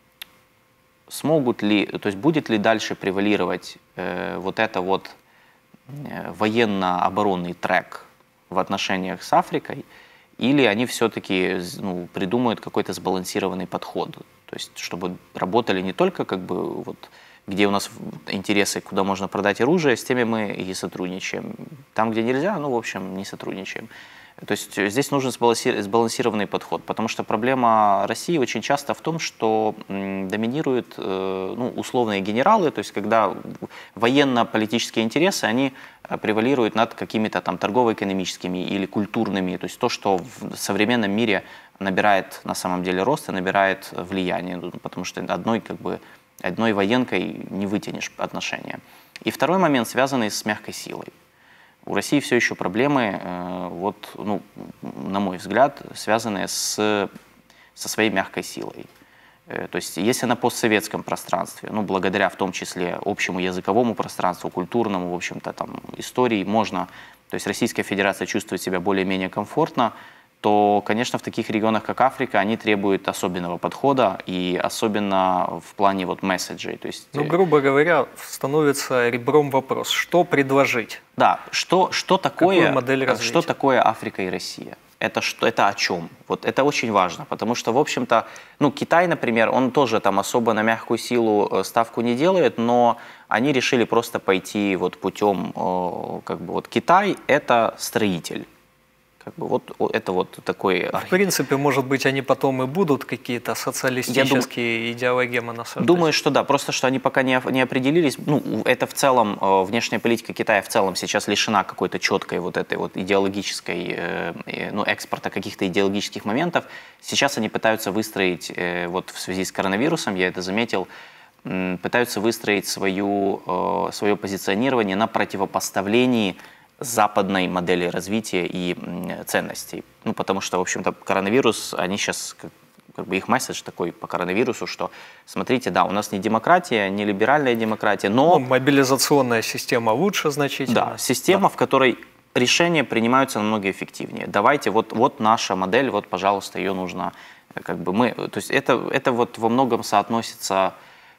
будет ли дальше превалировать вот это вот военно-оборонный трек в отношениях с Африкой, или они все-таки придумают какой-то сбалансированный подход, то есть чтобы работали не только как бы вот где у нас интересы, куда можно продать оружие, с теми мы и сотрудничаем. Там, где нельзя, в общем, не сотрудничаем. То есть здесь нужен сбалансированный подход, потому что проблема России очень часто в том, что доминируют условные генералы, то есть когда военно-политические интересы, они превалируют над какими-то там торгово-экономическими или культурными, то есть то, что в современном мире набирает на самом деле рост и набирает влияние, потому что одной военкой не вытянешь отношения. И второй момент, связанный с мягкой силой. У России все еще проблемы, на мой взгляд, связанные со своей мягкой силой. То есть если на постсоветском пространстве, благодаря в том числе общему языковому пространству, культурному, в общем-то, там, истории то есть Российская Федерация чувствует себя более-менее комфортно, то, конечно, в таких регионах, как Африка, они требуют особенного подхода, и особенно в плане месседжей. То есть, грубо говоря, становится ребром вопрос, что предложить? Да, что такое Африка и Россия? Это о чем? Вот это очень важно, потому что, в общем-то, Китай, например, он тоже там особо на мягкую силу ставку не делает, но они решили просто пойти путем, Китай – это строитель. Это такой... В принципе, может быть, они потом и будут какие-то социалистические идеологемы насаждать. Думаю, что да, просто что они пока не определились. Это в целом, внешняя политика Китая в целом сейчас лишена какой-то четкой идеологической, экспорта каких-то идеологических моментов. Сейчас они пытаются выстроить, в связи с коронавирусом, я это заметил, пытаются выстроить свое позиционирование на противопоставлении западной модели развития и ценностей. Потому что, в общем-то, коронавирус, они сейчас, их месседж такой по коронавирусу, что, смотрите, да, у нас не демократия, не либеральная демократия, но... мобилизационная система лучше значительно. Да, система, в которой решения принимаются намного эффективнее. Давайте, вот наша модель, пожалуйста, ее нужно, То есть это во многом соотносится...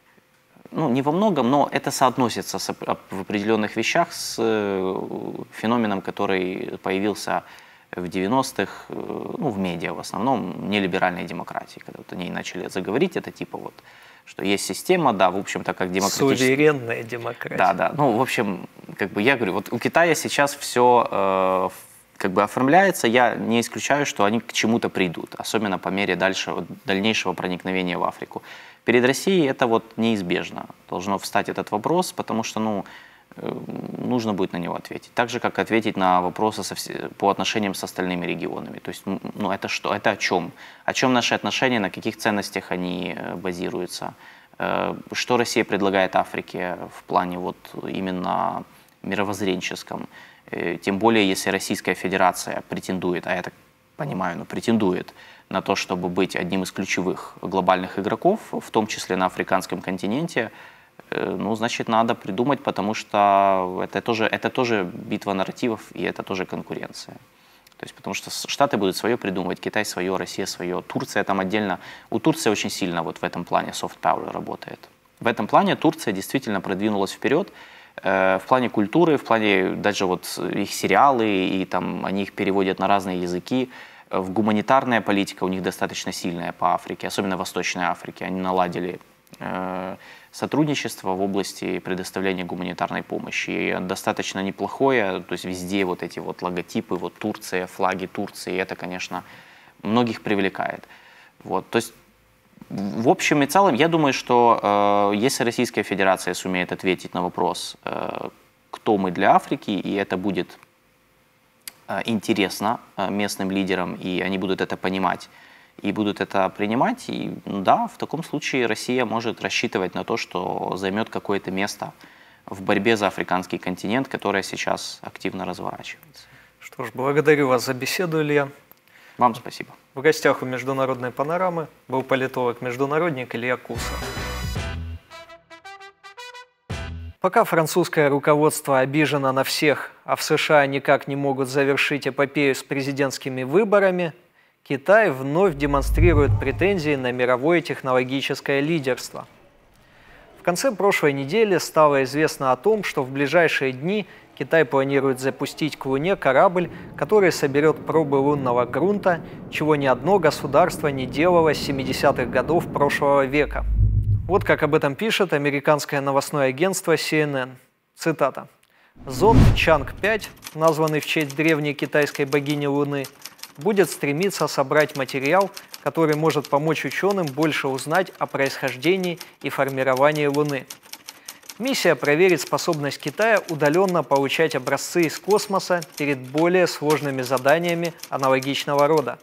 не во многом, но это соотносится в определенных вещах с феноменом, который появился в 90-х, в медиа в основном, нелиберальной демократии. Когда о ней начали заговорить, это что есть система, да, в общем-то, как демократическая... Суверенная демократия. Да. В общем, я говорю, у Китая сейчас все оформляется, я не исключаю, что они к чему-то придут, особенно по мере дальнейшего проникновения в Африку. Перед Россией это неизбежно должно встать этот вопрос, потому что нужно будет на него ответить. Так же, как ответить на вопросы по отношениям с остальными регионами. То есть, это что? Это о чем? О чем наши отношения, на каких ценностях они базируются? Что Россия предлагает Африке в плане именно мировоззренческом? Тем более, если Российская Федерация претендует, а я так понимаю, претендует на то, чтобы быть одним из ключевых глобальных игроков, в том числе на африканском континенте, значит, надо придумать, потому что это тоже битва нарративов, и это тоже конкуренция. То есть, потому что Штаты будут свое придумывать, Китай свое, Россия свое, Турция там отдельно. У Турции очень сильно в этом плане soft power работает. В этом плане Турция действительно продвинулась вперед, в плане культуры, в плане даже их сериалы, и там они их переводят на разные языки. Гуманитарная политика у них достаточно сильная по Африке, особенно в Восточной Африке. Они наладили сотрудничество в области предоставления гуманитарной помощи. И достаточно неплохое, то есть везде эти логотипы, Турция, флаги Турции, это, конечно, многих привлекает. То есть в общем и целом, я думаю, что если Российская Федерация сумеет ответить на вопрос, кто мы для Африки, и это будет интересно местным лидерам, и они будут это понимать, и будут это принимать, и да, в таком случае Россия может рассчитывать на то, что займет какое-то место в борьбе за африканский континент, которая сейчас активно разворачивается. Что ж, благодарю вас за беседу, Илья. Вам спасибо. В гостях у «Международной панорамы» был политолог-международник Илья Куса. Пока французское руководство обижено на всех, а в США никак не могут завершить эпопею с президентскими выборами, Китай вновь демонстрирует претензии на мировое технологическое лидерство. В конце прошлой недели стало известно о том, что в ближайшие дни Китай планирует запустить к Луне корабль, который соберет пробы лунного грунта, чего ни одно государство не делало с 70-х годов прошлого века. Вот как об этом пишет американское новостное агентство CNN. Цитата. «Зонд Чанг-5, названный в честь древней китайской богини Луны, будет стремиться собрать материал, который может помочь ученым больше узнать о происхождении и формировании Луны. Миссия проверит способность Китая удаленно получать образцы из космоса перед более сложными заданиями аналогичного рода.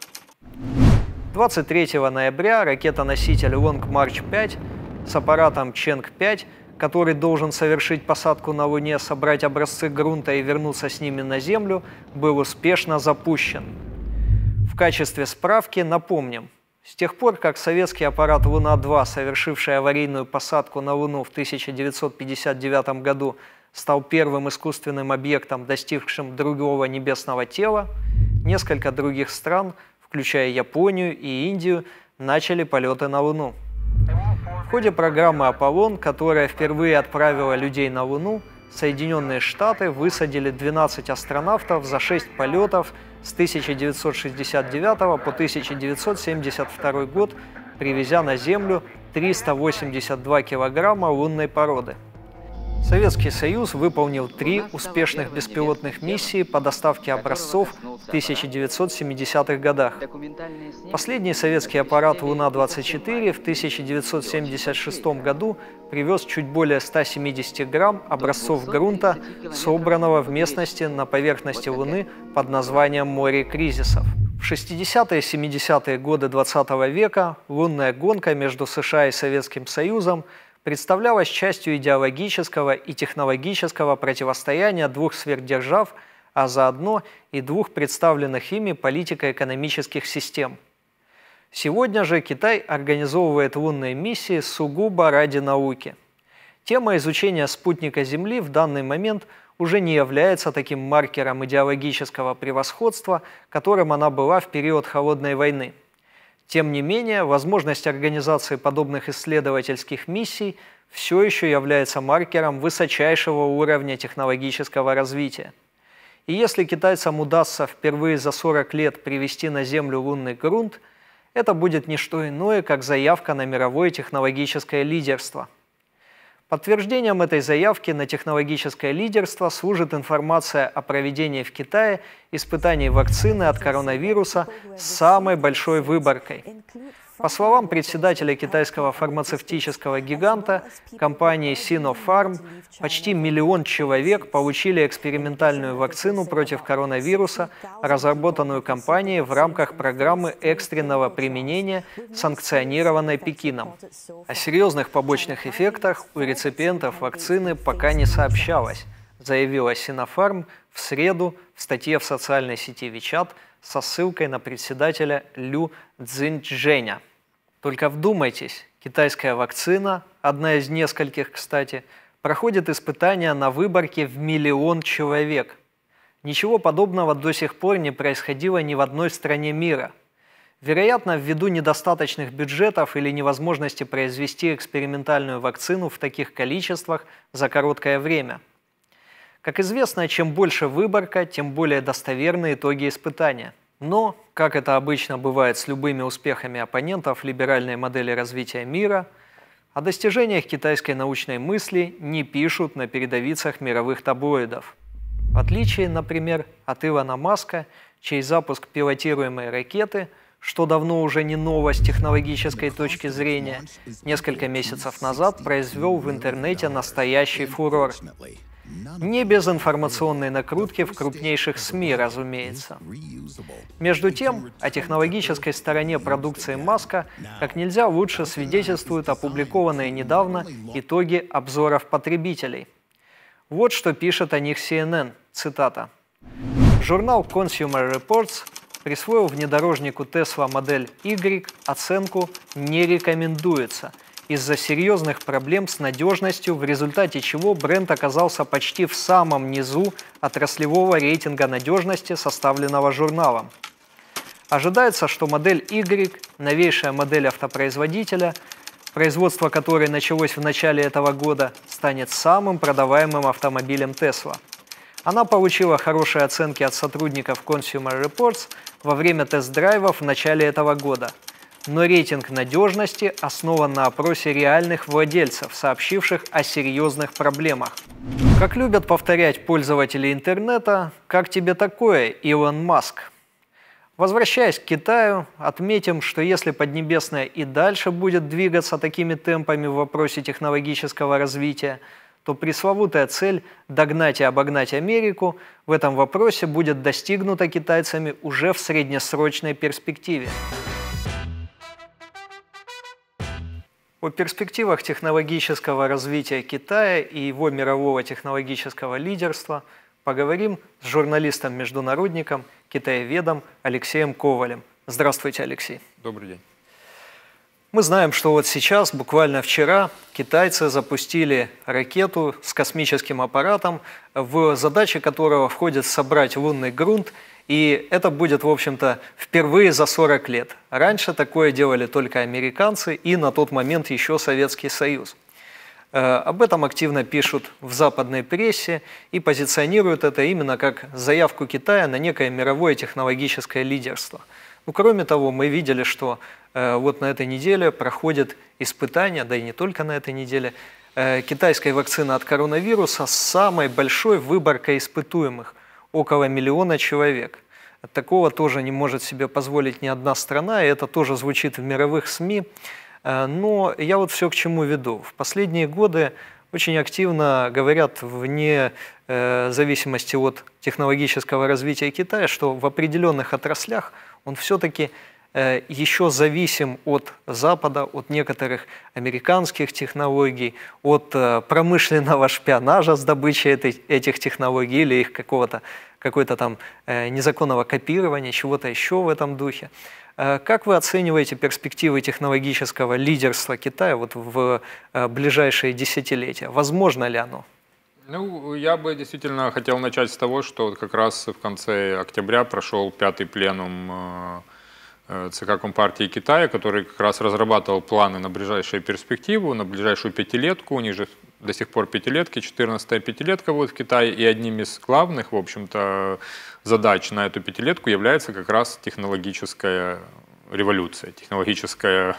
23 ноября ракета-носитель Long March 5 с аппаратом Чэнг-5, который должен совершить посадку на Луне, собрать образцы грунта и вернуться с ними на Землю, был успешно запущен. В качестве справки напомним, с тех пор, как советский аппарат Луна-2, совершивший аварийную посадку на Луну в 1959 году, стал первым искусственным объектом, достигшим другого небесного тела, несколько других стран, включая Японию и Индию, начали полеты на Луну. В ходе программы «Аполлон», которая впервые отправила людей на Луну, Соединенные Штаты высадили 12 астронавтов за 6 полетов с 1969 по 1972 год, привезя на Землю 382 килограмма лунной породы. Советский Союз выполнил 3 успешных беспилотных миссии по доставке образцов в 1970-х годах. Последний советский аппарат Луна-24 в 1976 году привез чуть более 170 грамм образцов грунта, собранного в местности на поверхности Луны под названием «Море кризисов». В 60-е и 70-е годы 20 века лунная гонка между США и Советским Союзом представлялась частью идеологического и технологического противостояния двух сверхдержав, а заодно и двух представленных ими политико-экономических систем. Сегодня же Китай организовывает лунные миссии сугубо ради науки. Тема изучения спутника Земли в данный момент уже не является таким маркером идеологического превосходства, которым она была в период Холодной войны. Тем не менее, возможность организации подобных исследовательских миссий все еще является маркером высочайшего уровня технологического развития. И если китайцам удастся впервые за 40 лет привести на Землю лунный грунт, это будет не что иное, как заявка на мировое технологическое лидерство. Подтверждением этой заявки на технологическое лидерство служит информация о проведении в Китае испытаний вакцины от коронавируса с самой большой выборкой. По словам председателя китайского фармацевтического гиганта, компании Sinopharm, почти 1 миллион человек получили экспериментальную вакцину против коронавируса, разработанную компанией в рамках программы экстренного применения, санкционированной Пекином. О серьезных побочных эффектах у реципиентов вакцины пока не сообщалось, заявила Sinopharm в среду в статье в социальной сети WeChat со ссылкой на председателя Лю Цзиньчжэня. Только вдумайтесь, китайская вакцина, одна из нескольких, кстати, проходит испытания на выборке в 1 миллион человек. Ничего подобного до сих пор не происходило ни в одной стране мира. Вероятно, ввиду недостаточных бюджетов или невозможности произвести экспериментальную вакцину в таких количествах за короткое время. Как известно, чем больше выборка, тем более достоверны итоги испытания. Но, как это обычно бывает с любыми успехами оппонентов либеральной модели развития мира, о достижениях китайской научной мысли не пишут на передовицах мировых таблоидов. В отличие, например, от Илона Маска, чей запуск пилотируемой ракеты, что давно уже не новость с технологической точки зрения, несколько месяцев назад произвел в интернете настоящий фурор. Не без информационной накрутки в крупнейших СМИ, разумеется. Между тем, о технологической стороне продукции Маска как нельзя лучше свидетельствуют опубликованные недавно итоги обзоров потребителей. Вот что пишет о них CNN, цитата. Журнал Consumer Reports присвоил внедорожнику Tesla модель Y оценку «не рекомендуется» из-за серьезных проблем с надежностью, в результате чего бренд оказался почти в самом низу отраслевого рейтинга надежности, составленного журналом. Ожидается, что модель Y, новейшая модель автопроизводителя, производство которой началось в начале этого года, станет самым продаваемым автомобилем Tesla. Она получила хорошие оценки от сотрудников Consumer Reports во время тест-драйвов в начале этого года. Но рейтинг надежности основан на опросе реальных владельцев, сообщивших о серьезных проблемах. Как любят повторять пользователи интернета, как тебе такое, Илон Маск? Возвращаясь к Китаю, отметим, что если Поднебесная и дальше будет двигаться такими темпами в вопросе технологического развития, то пресловутая цель догнать и обогнать Америку в этом вопросе будет достигнута китайцами уже в среднесрочной перспективе. О перспективах технологического развития Китая и его мирового технологического лидерства поговорим с журналистом-международником, китаеведом Алексеем Ковалем. Здравствуйте, Алексей. Добрый день. Мы знаем, что вот сейчас, буквально вчера, китайцы запустили ракету с космическим аппаратом, в задачи которого входит собрать лунный грунт, и это будет, в общем-то, впервые за 40 лет. Раньше такое делали только американцы и на тот момент еще Советский Союз. Об этом активно пишут в западной прессе и позиционируют это именно как заявку Китая на некое мировое технологическое лидерство. Ну, кроме того, мы видели, что вот на этой неделе проходит испытание, да и не только на этой неделе, китайской вакцины от коронавируса с самой большой выборкой испытуемых – около 1 миллиона человек. Такого тоже не может себе позволить ни одна страна, и это тоже звучит в мировых СМИ. Но я вот все к чему веду. В последние годы очень активно говорят вне зависимости от технологического развития Китая, что в определенных отраслях он все-таки еще зависим от Запада, от некоторых американских технологий, от промышленного шпионажа с добычей этих технологий или их какой-то там незаконного копирования, чего-то еще в этом духе. Как вы оцениваете перспективы технологического лидерства Китая вот в ближайшие десятилетия? Возможно ли оно? Ну, я бы действительно хотел начать с того, что как раз в конце октября прошел 5-й пленум ЦК Компартии Китая, который как раз разрабатывал планы на ближайшую перспективу, на ближайшую пятилетку. У них же до сих пор пятилетки, 14-я пятилетка будет в Китае. И одним из главных, в общем-то, задач на эту пятилетку является как раз технологическая революция, технологическая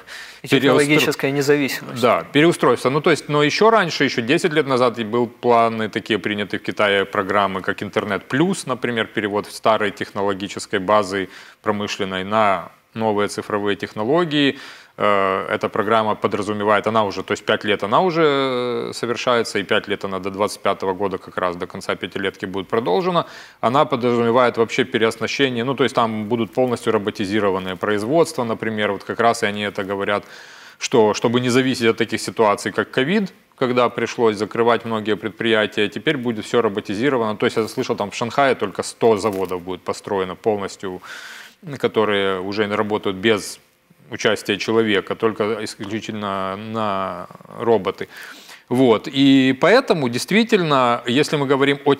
независимость. Да, переустройство. Ну, то есть, но еще раньше, еще 10 лет назад был планы такие приняты в Китае программы, как Интернет Плюс, например, перевод старой технологической базы промышленной на новые цифровые технологии. Эта программа подразумевает, она уже, то есть 5 лет она уже совершается, и 5 лет она до 2025 года, как раз до конца пятилетки будет продолжена. Она подразумевает вообще переоснащение, ну то есть там будут полностью роботизированные производства, например, вот как раз и они это говорят, что чтобы не зависеть от таких ситуаций, как ковид, когда пришлось закрывать многие предприятия, теперь будет все роботизировано. То есть я слышал, там в Шанхае только 100 заводов будет построено полностью, которые уже работают без участия человека, только исключительно на роботы. Вот. И поэтому действительно, если мы говорим о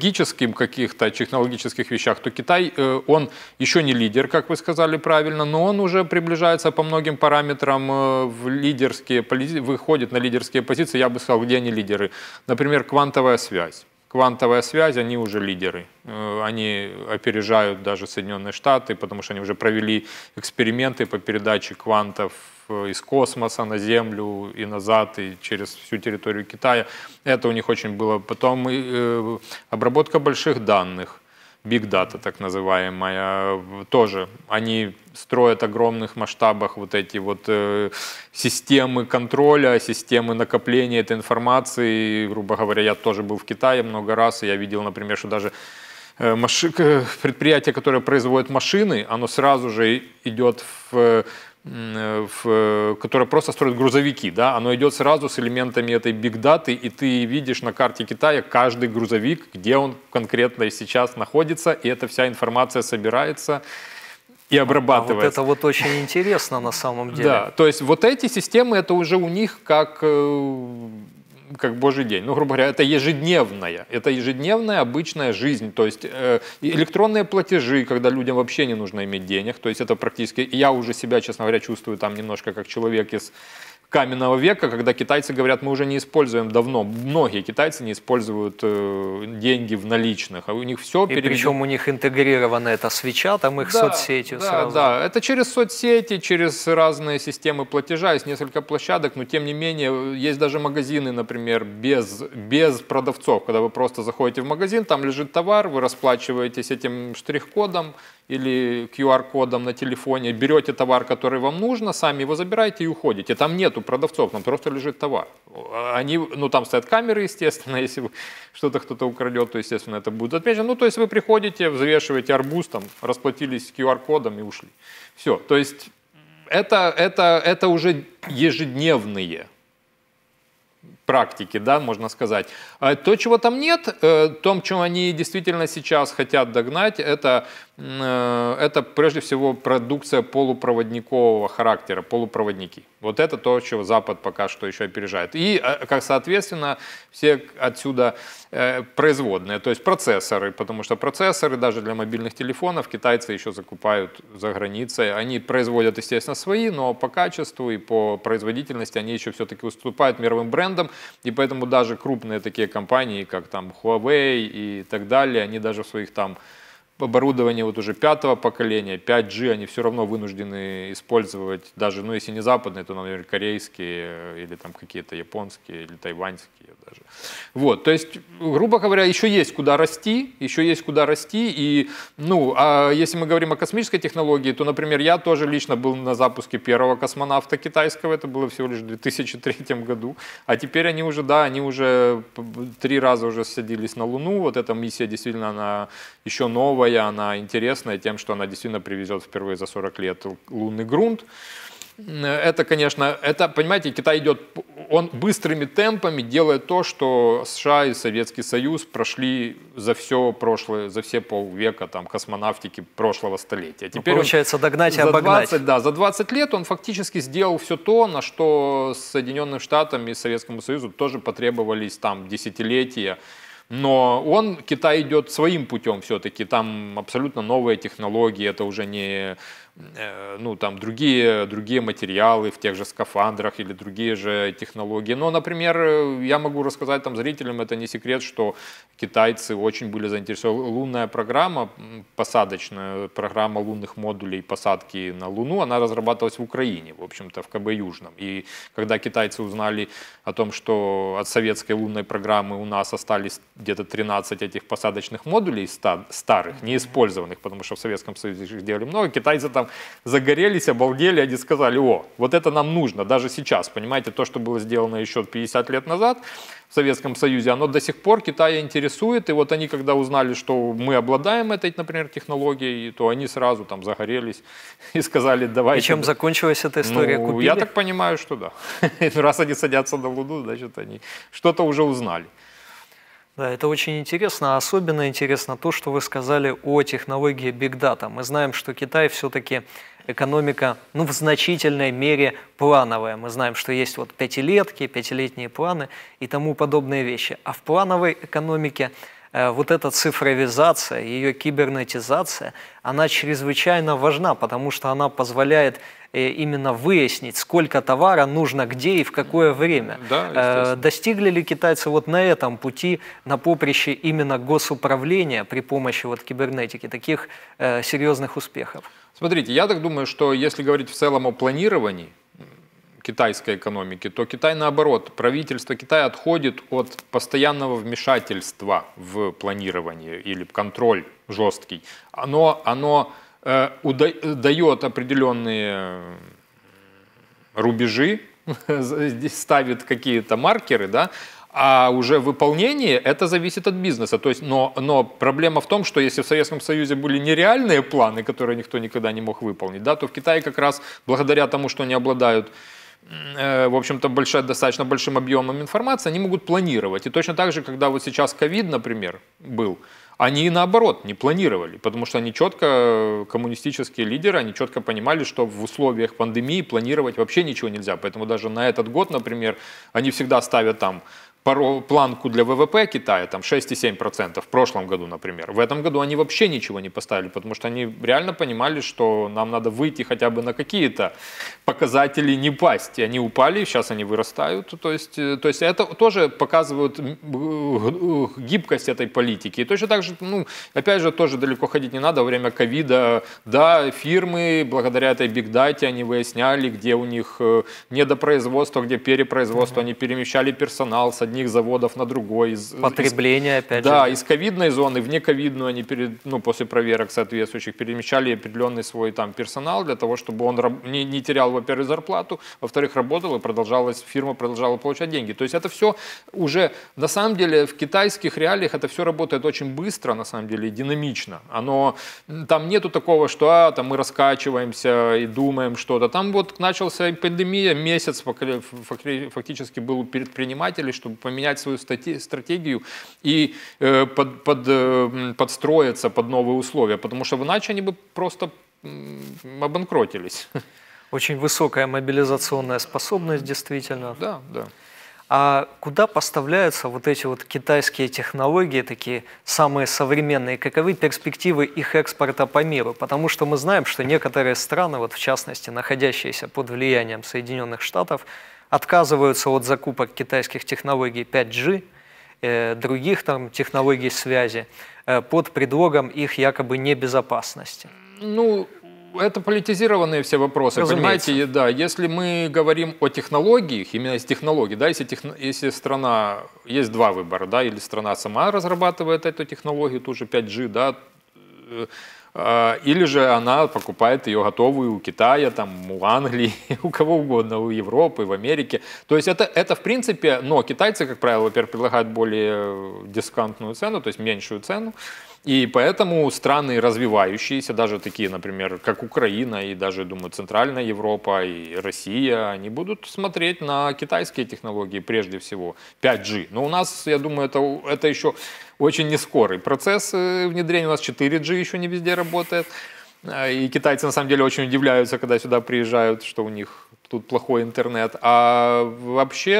технологических вещах, то Китай, он еще не лидер, как вы сказали правильно, но он уже приближается по многим параметрам в лидерские позиции, выходит на лидерские позиции, я бы сказал, где они лидеры. Например, квантовая связь. Квантовая связь, они уже лидеры. Они опережают даже Соединенные Штаты, потому что они уже провели эксперименты по передаче квантов из космоса на Землю и назад, и через всю территорию Китая. Это у них очень было. Потом обработка больших данных, Big Data так называемая, тоже они строят в огромных масштабах вот эти вот системы контроля, системы накопления этой информации. Грубо говоря, я тоже был в Китае много раз, и я видел, например, что даже предприятие, которое производит машины, оно сразу же идет в которое просто строит грузовики, да, оно идет сразу с элементами этой бигдаты, и ты видишь на карте Китая каждый грузовик, где он конкретно сейчас находится, и эта вся информация собирается и обрабатывается. Вот это вот очень интересно на самом деле. Да, то есть вот эти системы, это уже у них как божий день. Ну, грубо говоря, это ежедневная обычная жизнь. То есть электронные платежи, когда людям вообще не нужно иметь денег. То есть это практически... Я уже себя, честно говоря, чувствую там немножко как человек из каменного века, когда китайцы говорят, мы уже не используем давно, многие китайцы не используют деньги в наличных, а у них все переведено. Причем у них интегрирована эта свеча, там их соцсетью сразу. Да, это через соцсети, через разные системы платежа, есть несколько площадок, но тем не менее, есть даже магазины, например, без продавцов, когда вы просто заходите в магазин, там лежит товар, вы расплачиваетесь этим штрих-кодом, или QR-кодом на телефоне, берете товар, который вам нужно, сами его забираете и уходите. Там нету продавцов, там просто лежит товар. Они, ну, там стоят камеры, естественно, если что-то кто-то украдет, то, естественно, это будет отмечено. Ну, то есть вы приходите, взвешиваете арбуз, там, расплатились QR-кодом и ушли. Все, то есть это уже ежедневные практики, да, можно сказать. То, чего там нет, том, чем они действительно сейчас хотят догнать, это прежде всего продукция полупроводникового характера, полупроводники. Вот это то, чего Запад пока что еще опережает. И, как соответственно, все отсюда производные, то есть процессоры, потому что процессоры даже для мобильных телефонов китайцы еще закупают за границей. Они производят, естественно, свои, но по качеству и по производительности они еще все-таки уступают мировым брендам. И поэтому даже крупные такие компании, как там Huawei и так далее, они даже в своих там оборудовании вот уже 5-го поколения, 5G, они все равно вынуждены использовать даже, ну если не западные, то, наверное, корейские или там какие-то японские или тайваньские даже. Вот, то есть, грубо говоря, еще есть куда расти, и, ну, а если мы говорим о космической технологии, то, например, я тоже лично был на запуске первого космонавта китайского, это было всего лишь в 2003 году, а теперь они уже 3 раза уже садились на Луну, вот эта миссия действительно, она еще новая, она интересная тем, что она действительно привезет впервые за 40 лет лунный грунт. Это, конечно, понимаете, Китай идет, он быстрыми темпами делает то, что США и Советский Союз прошли за все полвека там, космонавтики прошлого столетия. Теперь получается догнать и обогнать. За 20 лет он фактически сделал все то, на что Соединенным Штатам и Советскому Союзу тоже потребовались там десятилетия. Но Китай идет своим путем все-таки, там абсолютно новые технологии, это уже не, ну, там другие материалы в тех же скафандрах или другие же технологии. Но, например, я могу рассказать там зрителям, это не секрет, что китайцы очень были заинтересованы. Лунная программа, посадочная программа лунных модулей посадки на Луну, она разрабатывалась в Украине, в общем-то, в КБ Южном. И когда китайцы узнали о том, что от советской лунной программы у нас остались где-то 13 этих посадочных модулей старых, неиспользованных, потому что в Советском Союзе их делали много, китайцы там загорелись, обалдели, они сказали, вот это нам нужно, даже сейчас, понимаете, то, что было сделано еще 50 лет назад в Советском Союзе, оно до сих пор Китая интересует, и вот они, когда узнали, что мы обладаем этой, например, технологией, то они сразу там загорелись и сказали, давайте. И чем закончилась эта история? Купили? Я так понимаю, что да. Раз они садятся на Луну, значит, они что-то уже узнали. Да, это очень интересно. Особенно интересно то, что вы сказали о технологии Big Data. Мы знаем, что Китай все-таки экономика, ну, в значительной мере плановая. Мы знаем, что есть вот пятилетние планы и тому подобные вещи. А в плановой экономике вот эта цифровизация, ее кибернетизация, она чрезвычайно важна, потому что она позволяет именно выяснить, сколько товара нужно где и в какое время. Да, достигли ли китайцы вот на этом пути, на поприще именно госуправления при помощи вот кибернетики, таких серьезных успехов? Смотрите, я так думаю, что если говорить в целом о планировании китайской экономики, то Китай наоборот, правительство Китая отходит от постоянного вмешательства в планирование или контроль жесткий. Оно дает определенные рубежи, ставит какие-то маркеры, да, а уже выполнение это зависит от бизнеса. То есть, но проблема в том, что если в Советском Союзе были нереальные планы, которые никто никогда не мог выполнить, да, то в Китае как раз благодаря тому, что они обладают в общем-то, достаточно большим объемом информации, они могут планировать. И точно так же, когда вот сейчас ковид, например, был, они наоборот не планировали, потому что они четко, коммунистические лидеры, они четко понимали, что в условиях пандемии планировать вообще ничего нельзя. Поэтому даже на этот год, например, они всегда ставят там планку для ВВП Китая, там 6,7% в прошлом году, например. В этом году они вообще ничего не поставили, потому что они реально понимали, что нам надо выйти хотя бы на какие-то показатели, не пасть. И они упали, сейчас они вырастают. То есть это тоже показывает гибкость этой политики. И точно так же, опять же, тоже далеко ходить не надо. Во время ковида, да, фирмы, благодаря этой бигдате, они выясняли, где у них недопроизводство, где перепроизводство, они перемещали персонал с одних заводов на другой. Потребление, опять же. Да, из ковидной зоны в нековидную они после проверок соответствующих перемещали определенный свой там персонал для того, чтобы он не терял, во-первых, зарплату, во-вторых, работал и фирма продолжала получать деньги. То есть это все уже, на самом деле, в китайских реалиях это все работает очень быстро, на самом деле, и динамично. Там нету такого, что там мы раскачиваемся и думаем что-то. Там вот начался пандемия, месяц фактически был у предпринимателей, чтобы поменять свою стратегию и подстроиться под новые условия, потому что иначе они бы просто обанкротились. Очень высокая мобилизационная способность, действительно. Да, да. А куда поставляются вот эти вот китайские технологии, такие самые современные? Каковы перспективы их экспорта по миру? Потому что мы знаем, что некоторые страны, вот в частности, находящиеся под влиянием Соединенных Штатов, отказываются от закупок китайских технологий 5G, других там технологий связи, под предлогом их якобы небезопасности. Это политизированные все вопросы, разумеется. Понимаете, да, если мы говорим о технологиях, именно из технологий, да, если страна, есть два выбора, да, или страна сама разрабатывает эту технологию, ту же 5G, да, или же она покупает ее готовую у Китая, там, у Англии, у кого угодно, у Европы, в Америке. То есть это в принципе, но китайцы, как правило, во-первых, предлагают более дисконтную цену, то есть меньшую цену. И поэтому страны развивающиеся, даже такие, например, как Украина и даже, думаю, Центральная Европа и Россия, они будут смотреть на китайские технологии прежде всего, 5G. Но у нас, я думаю, это еще очень нескорый процесс внедрения, у нас 4G еще не везде работает. И китайцы на самом деле очень удивляются, когда сюда приезжают, что у них тут плохой интернет. А вообще,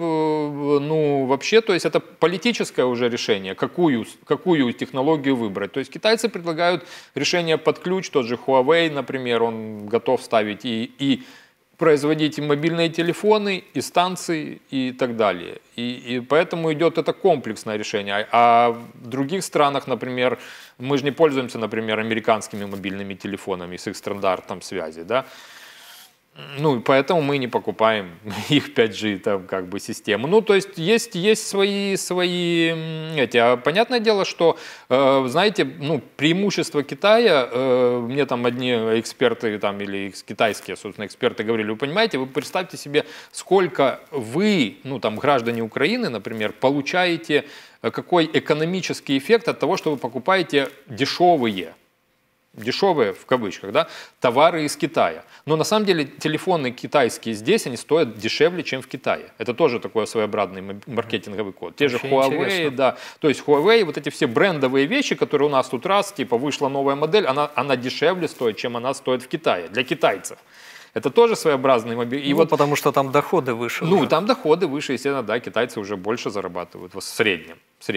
то есть это политическое уже решение, какую технологию выбрать. То есть китайцы предлагают решение под ключ, тот же Huawei, например, он готов ставить и производить и мобильные телефоны, и станции, и так далее. И поэтому идет это комплексное решение. А в других странах, например, мы же не пользуемся, например, американскими мобильными телефонами с их стандартом связи, да? Поэтому мы не покупаем их 5G там, как бы, систему. То есть есть свои эти. А понятное дело, что, знаете, преимущество Китая, мне там одни эксперты там, или китайские, собственно, эксперты говорили, вы понимаете, вы представьте себе, сколько вы, граждане Украины, например, получаете, какой экономический эффект от того, что вы покупаете дешевые в кавычках, да, товары из Китая. Но на самом деле телефоны китайские здесь, они стоят дешевле, чем в Китае. Это тоже такой своеобразный маркетинговый код. Те же Huawei, интересно. Да. То есть Huawei, вот эти все брендовые вещи, которые у нас тут вышла новая модель, она дешевле стоит, чем она стоит в Китае, для китайцев. Это тоже своеобразный мобильный. Потому что там доходы выше. Там доходы выше, естественно, да, китайцы уже больше зарабатывают в среднем.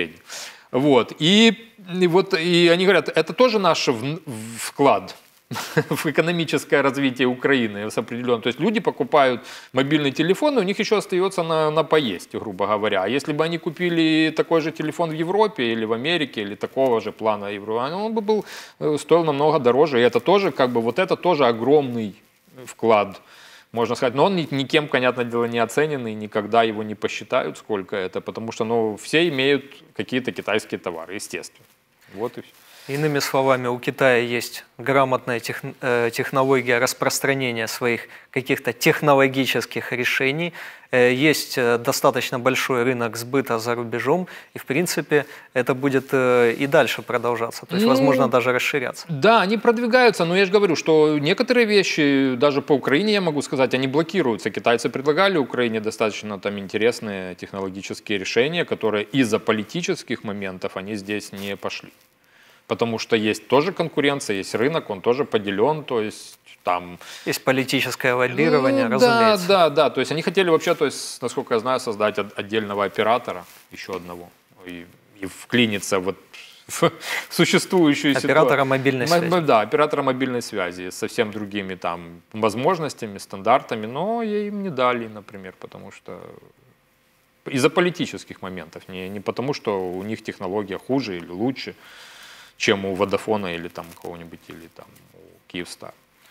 И они говорят, это тоже наш вклад в экономическое развитие Украины с определенным. То есть люди покупают мобильный телефон, и у них еще остается на поесть, грубо говоря. А если бы они купили такой же телефон в Европе или в Америке, или такого же плана он бы стоил намного дороже. И это тоже, это тоже огромный вклад, можно сказать. Но он никем, понятное дело, не оценен, и никогда его не посчитают, сколько это, потому что все имеют какие-то китайские товары, естественно. Вот и все. Иными словами, у Китая есть грамотная технология распространения своих каких-то технологических решений, есть достаточно большой рынок сбыта за рубежом, и, в принципе, это будет и дальше продолжаться, то есть, возможно, даже расширяться. Да, они продвигаются, но я же говорю, что некоторые вещи, даже по Украине, я могу сказать, они блокируются. Китайцы предлагали Украине достаточно там интересные технологические решения, которые из-за политических моментов они здесь не пошли. Потому что есть тоже конкуренция, есть рынок, он тоже поделен, то есть там... Есть политическое лоббирование, разумеется. Да, то есть они хотели вообще, то есть, насколько я знаю, создать отдельного оператора, еще одного, и вклиниться вот в существующую ситуацию. Оператора мобильной связи. Да, оператора мобильной связи с совсем другими там возможностями, стандартами, но им не дали, например, потому что... Из-за политических моментов, не потому что у них технология хуже или лучше, чем у Водафона или там у кого-нибудь, или там у Киевстар.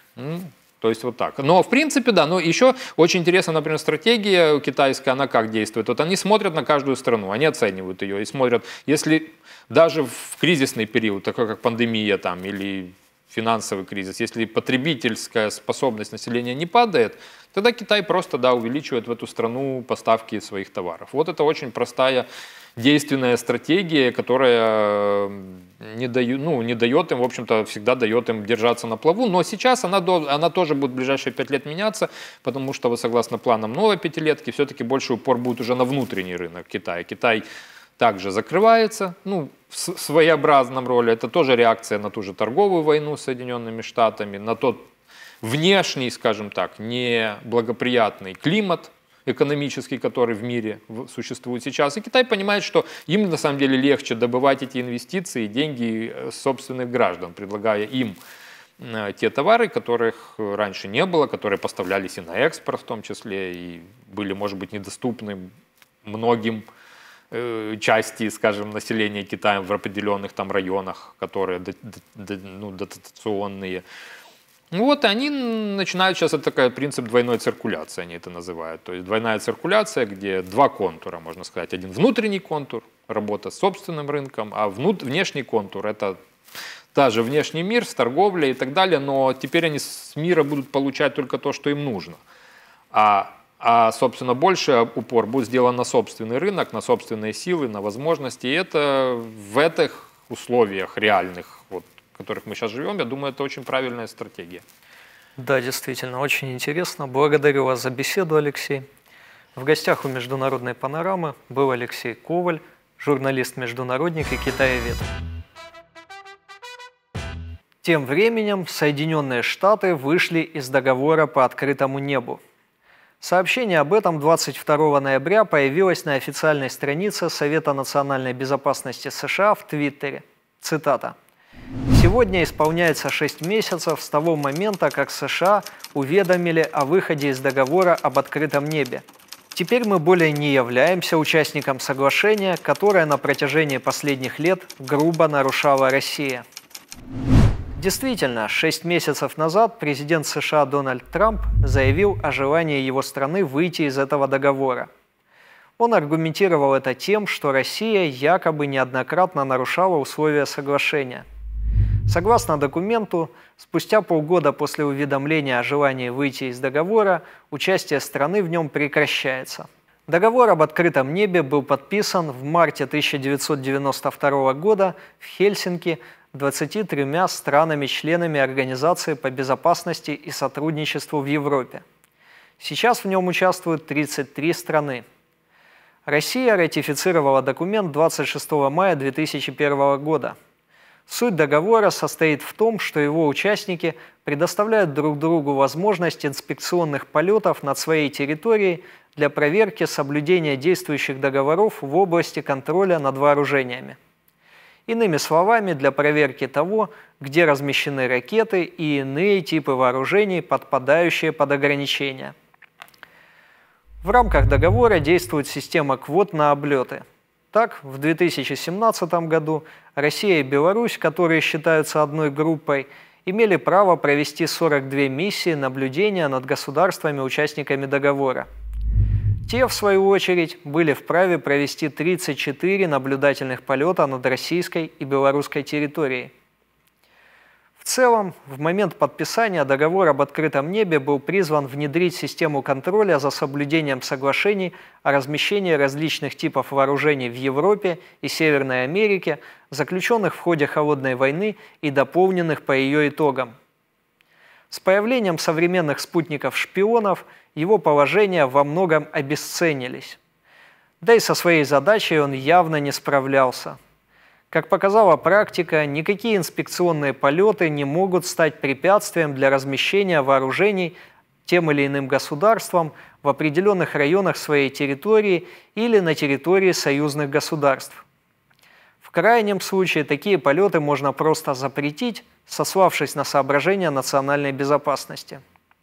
То есть вот так. Но в принципе, да, но еще очень интересна, например, стратегия китайская, она как действует. Вот они смотрят на каждую страну, они оценивают ее и смотрят, если даже в кризисный период, такой как пандемия там, или финансовый кризис, если потребительская способность населения не падает, тогда Китай просто, да, увеличивает в эту страну поставки своих товаров. Вот это очень простая действенная стратегия, которая не дает им, в общем-то, всегда дает им держаться на плаву. Но сейчас она тоже будет в ближайшие 5 лет меняться, потому что, вот, согласно планам новой пятилетки, все-таки больше упор будет уже на внутренний рынок Китая. Китай также закрывается, в своеобразном роли. Это тоже реакция на ту же торговую войну с Соединенными Штатами, на тот внешний, скажем так, неблагоприятный климат экономический, который в мире существует сейчас. И Китай понимает, что им на самом деле легче добывать эти инвестиции, деньги собственных граждан, предлагая им те товары, которых раньше не было, которые поставлялись и на экспорт в том числе, и были, может быть, недоступны многим части, скажем, населения Китая в определенных там районах, которые дотационные. Вот, они начинают сейчас, это такой принцип двойной циркуляции, они это называют. То есть двойная циркуляция, где два контура, можно сказать. Один внутренний контур, работа с собственным рынком, а внешний контур – это даже внешний мир с торговлей и так далее, но теперь они с мира будут получать только то, что им нужно. А собственно, больше упор будет сделан на собственный рынок, на собственные силы, на возможности. И это в этих условиях реальных, в которых мы сейчас живем, я думаю, это очень правильная стратегия. Да, действительно, очень интересно. Благодарю вас за беседу, Алексей. В гостях у «Международной панорамы» был Алексей Коваль, журналист-международник и китаевед. Тем временем Соединенные Штаты вышли из договора по открытому небу. Сообщение об этом 22 ноября появилось на официальной странице Совета национальной безопасности США в Твиттере. Цитата. «Сегодня исполняется 6 месяцев с того момента, как США уведомили о выходе из договора об открытом небе. Теперь мы более не являемся участником соглашения, которое на протяжении последних лет грубо нарушала Россия». Действительно, 6 месяцев назад президент США Дональд Трамп заявил о желании его страны выйти из этого договора. Он аргументировал это тем, что Россия якобы неоднократно нарушала условия соглашения. Согласно документу, спустя полгода после уведомления о желании выйти из договора, участие страны в нем прекращается. Договор об открытом небе был подписан в марте 1992 года в Хельсинки 23 странами-членами Организации по безопасности и сотрудничеству в Европе. Сейчас в нем участвуют 33 страны. Россия ратифицировала документ 26 мая 2001 года. Суть договора состоит в том, что его участники предоставляют друг другу возможность инспекционных полетов над своей территорией для проверки соблюдения действующих договоров в области контроля над вооружениями. Иными словами, для проверки того, где размещены ракеты и иные типы вооружений, подпадающие под ограничения. В рамках договора действует система квот на облеты. Так, в 2017 году Россия и Беларусь, которые считаются одной группой, имели право провести 42 миссии наблюдения над государствами-участниками договора. Те, в свою очередь, были вправе провести 34 наблюдательных полета над российской и белорусской территорией. В целом, в момент подписания договор об открытом небе был призван внедрить систему контроля за соблюдением соглашений о размещении различных типов вооружений в Европе и Северной Америке, заключенных в ходе Холодной войны и дополненных по ее итогам. С появлением современных спутников-шпионов его положения во многом обесценились. Да и со своей задачей он явно не справлялся. Как показала практика, никакие инспекционные полеты не могут стать препятствием для размещения вооружений тем или иным государством в определенных районах своей территории или на территории союзных государств. В крайнем случае такие полеты можно просто запретить, сославшись на соображения национальной безопасности.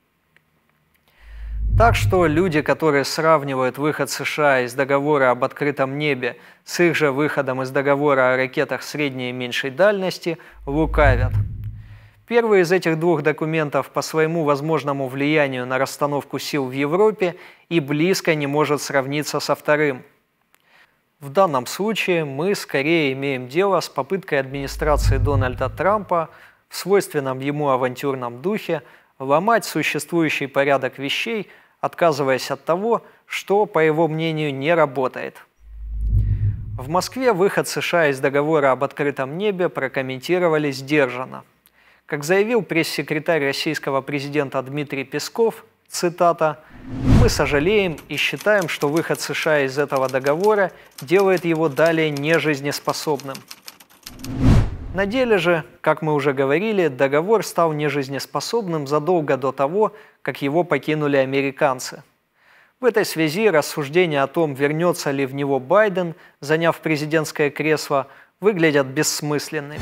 Так что люди, которые сравнивают выход США из договора об открытом небе с их же выходом из договора о ракетах средней и меньшей дальности, лукавят. Первый из этих двух документов по своему возможному влиянию на расстановку сил в Европе и близко не может сравниться со вторым. В данном случае мы скорее имеем дело с попыткой администрации Дональда Трампа в свойственном ему авантюрном духе ломать существующий порядок вещей, отказываясь от того, что, по его мнению, не работает. В Москве выход США из договора об открытом небе прокомментировали сдержанно. Как заявил пресс-секретарь российского президента Дмитрий Песков, цитата, «Мы сожалеем и считаем, что выход США из этого договора делает его далее нежизнеспособным». На деле же, как мы уже говорили, договор стал нежизнеспособным задолго до того, как его покинули американцы. В этой связи рассуждения о том, вернется ли в него Байден, заняв президентское кресло, выглядят бессмысленными.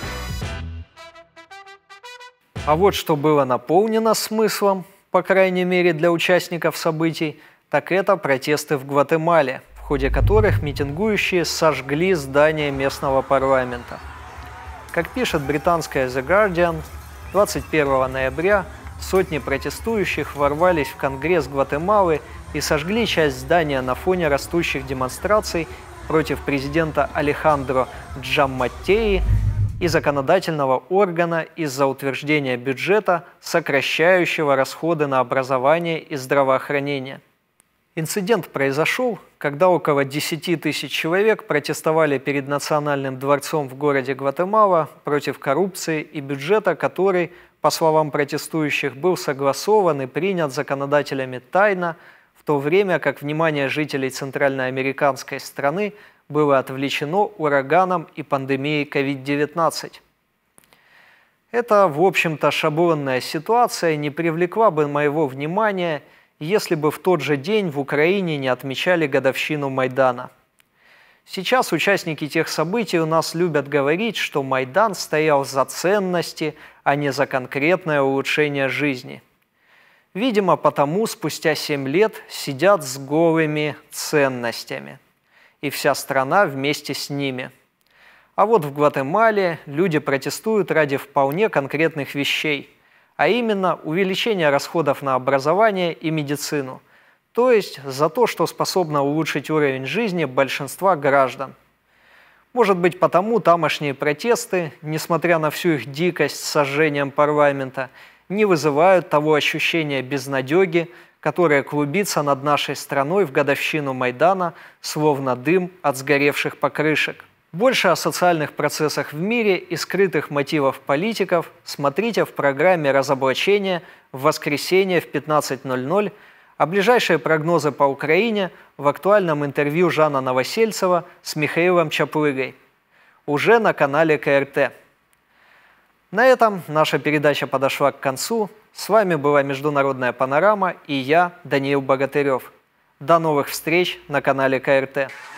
А вот что было наполнено смыслом, по крайней мере для участников событий, так это протесты в Гватемале, в ходе которых митингующие сожгли здание местного парламента. Как пишет британская The Guardian, 21 ноября сотни протестующих ворвались в Конгресс Гватемалы и сожгли часть здания на фоне растущих демонстраций против президента Алехандро Джамматтеи и законодательного органа из-за утверждения бюджета, сокращающего расходы на образование и здравоохранение. Инцидент произошел, когда около 10 тысяч человек протестовали перед Национальным дворцом в городе Гватемала против коррупции и бюджета, который, по словам протестующих, был согласован и принят законодателями тайно, в то время как внимание жителей центральноамериканской страны было отвлечено ураганом и пандемией COVID-19. Эта, в общем-то, шаблонная ситуация не привлекла бы моего внимания, если бы в тот же день в Украине не отмечали годовщину Майдана. Сейчас участники тех событий у нас любят говорить, что Майдан стоял за ценности, а не за конкретное улучшение жизни. Видимо, потому спустя 7 лет сидят с голыми ценностями. И вся страна вместе с ними. А вот в Гватемале люди протестуют ради вполне конкретных вещей, а именно увеличение расходов на образование и медицину, то есть за то, что способно улучшить уровень жизни большинства граждан. Может быть, потому тамошние протесты, несмотря на всю их дикость с сожжением парламента, не вызывают того ощущения безнадеги, которое клубится над нашей страной в годовщину Майдана, словно дым от сгоревших покрышек. Больше о социальных процессах в мире и скрытых мотивах политиков смотрите в программе «Разоблачение» в воскресенье в 15:00, а ближайшие прогнозы по Украине в актуальном интервью Жана Новосельцева с Михаилом Чаплыгой, уже на канале КРТ. На этом наша передача подошла к концу. С вами была Международная панорама и я, Даниил Богатырев. До новых встреч на канале КРТ.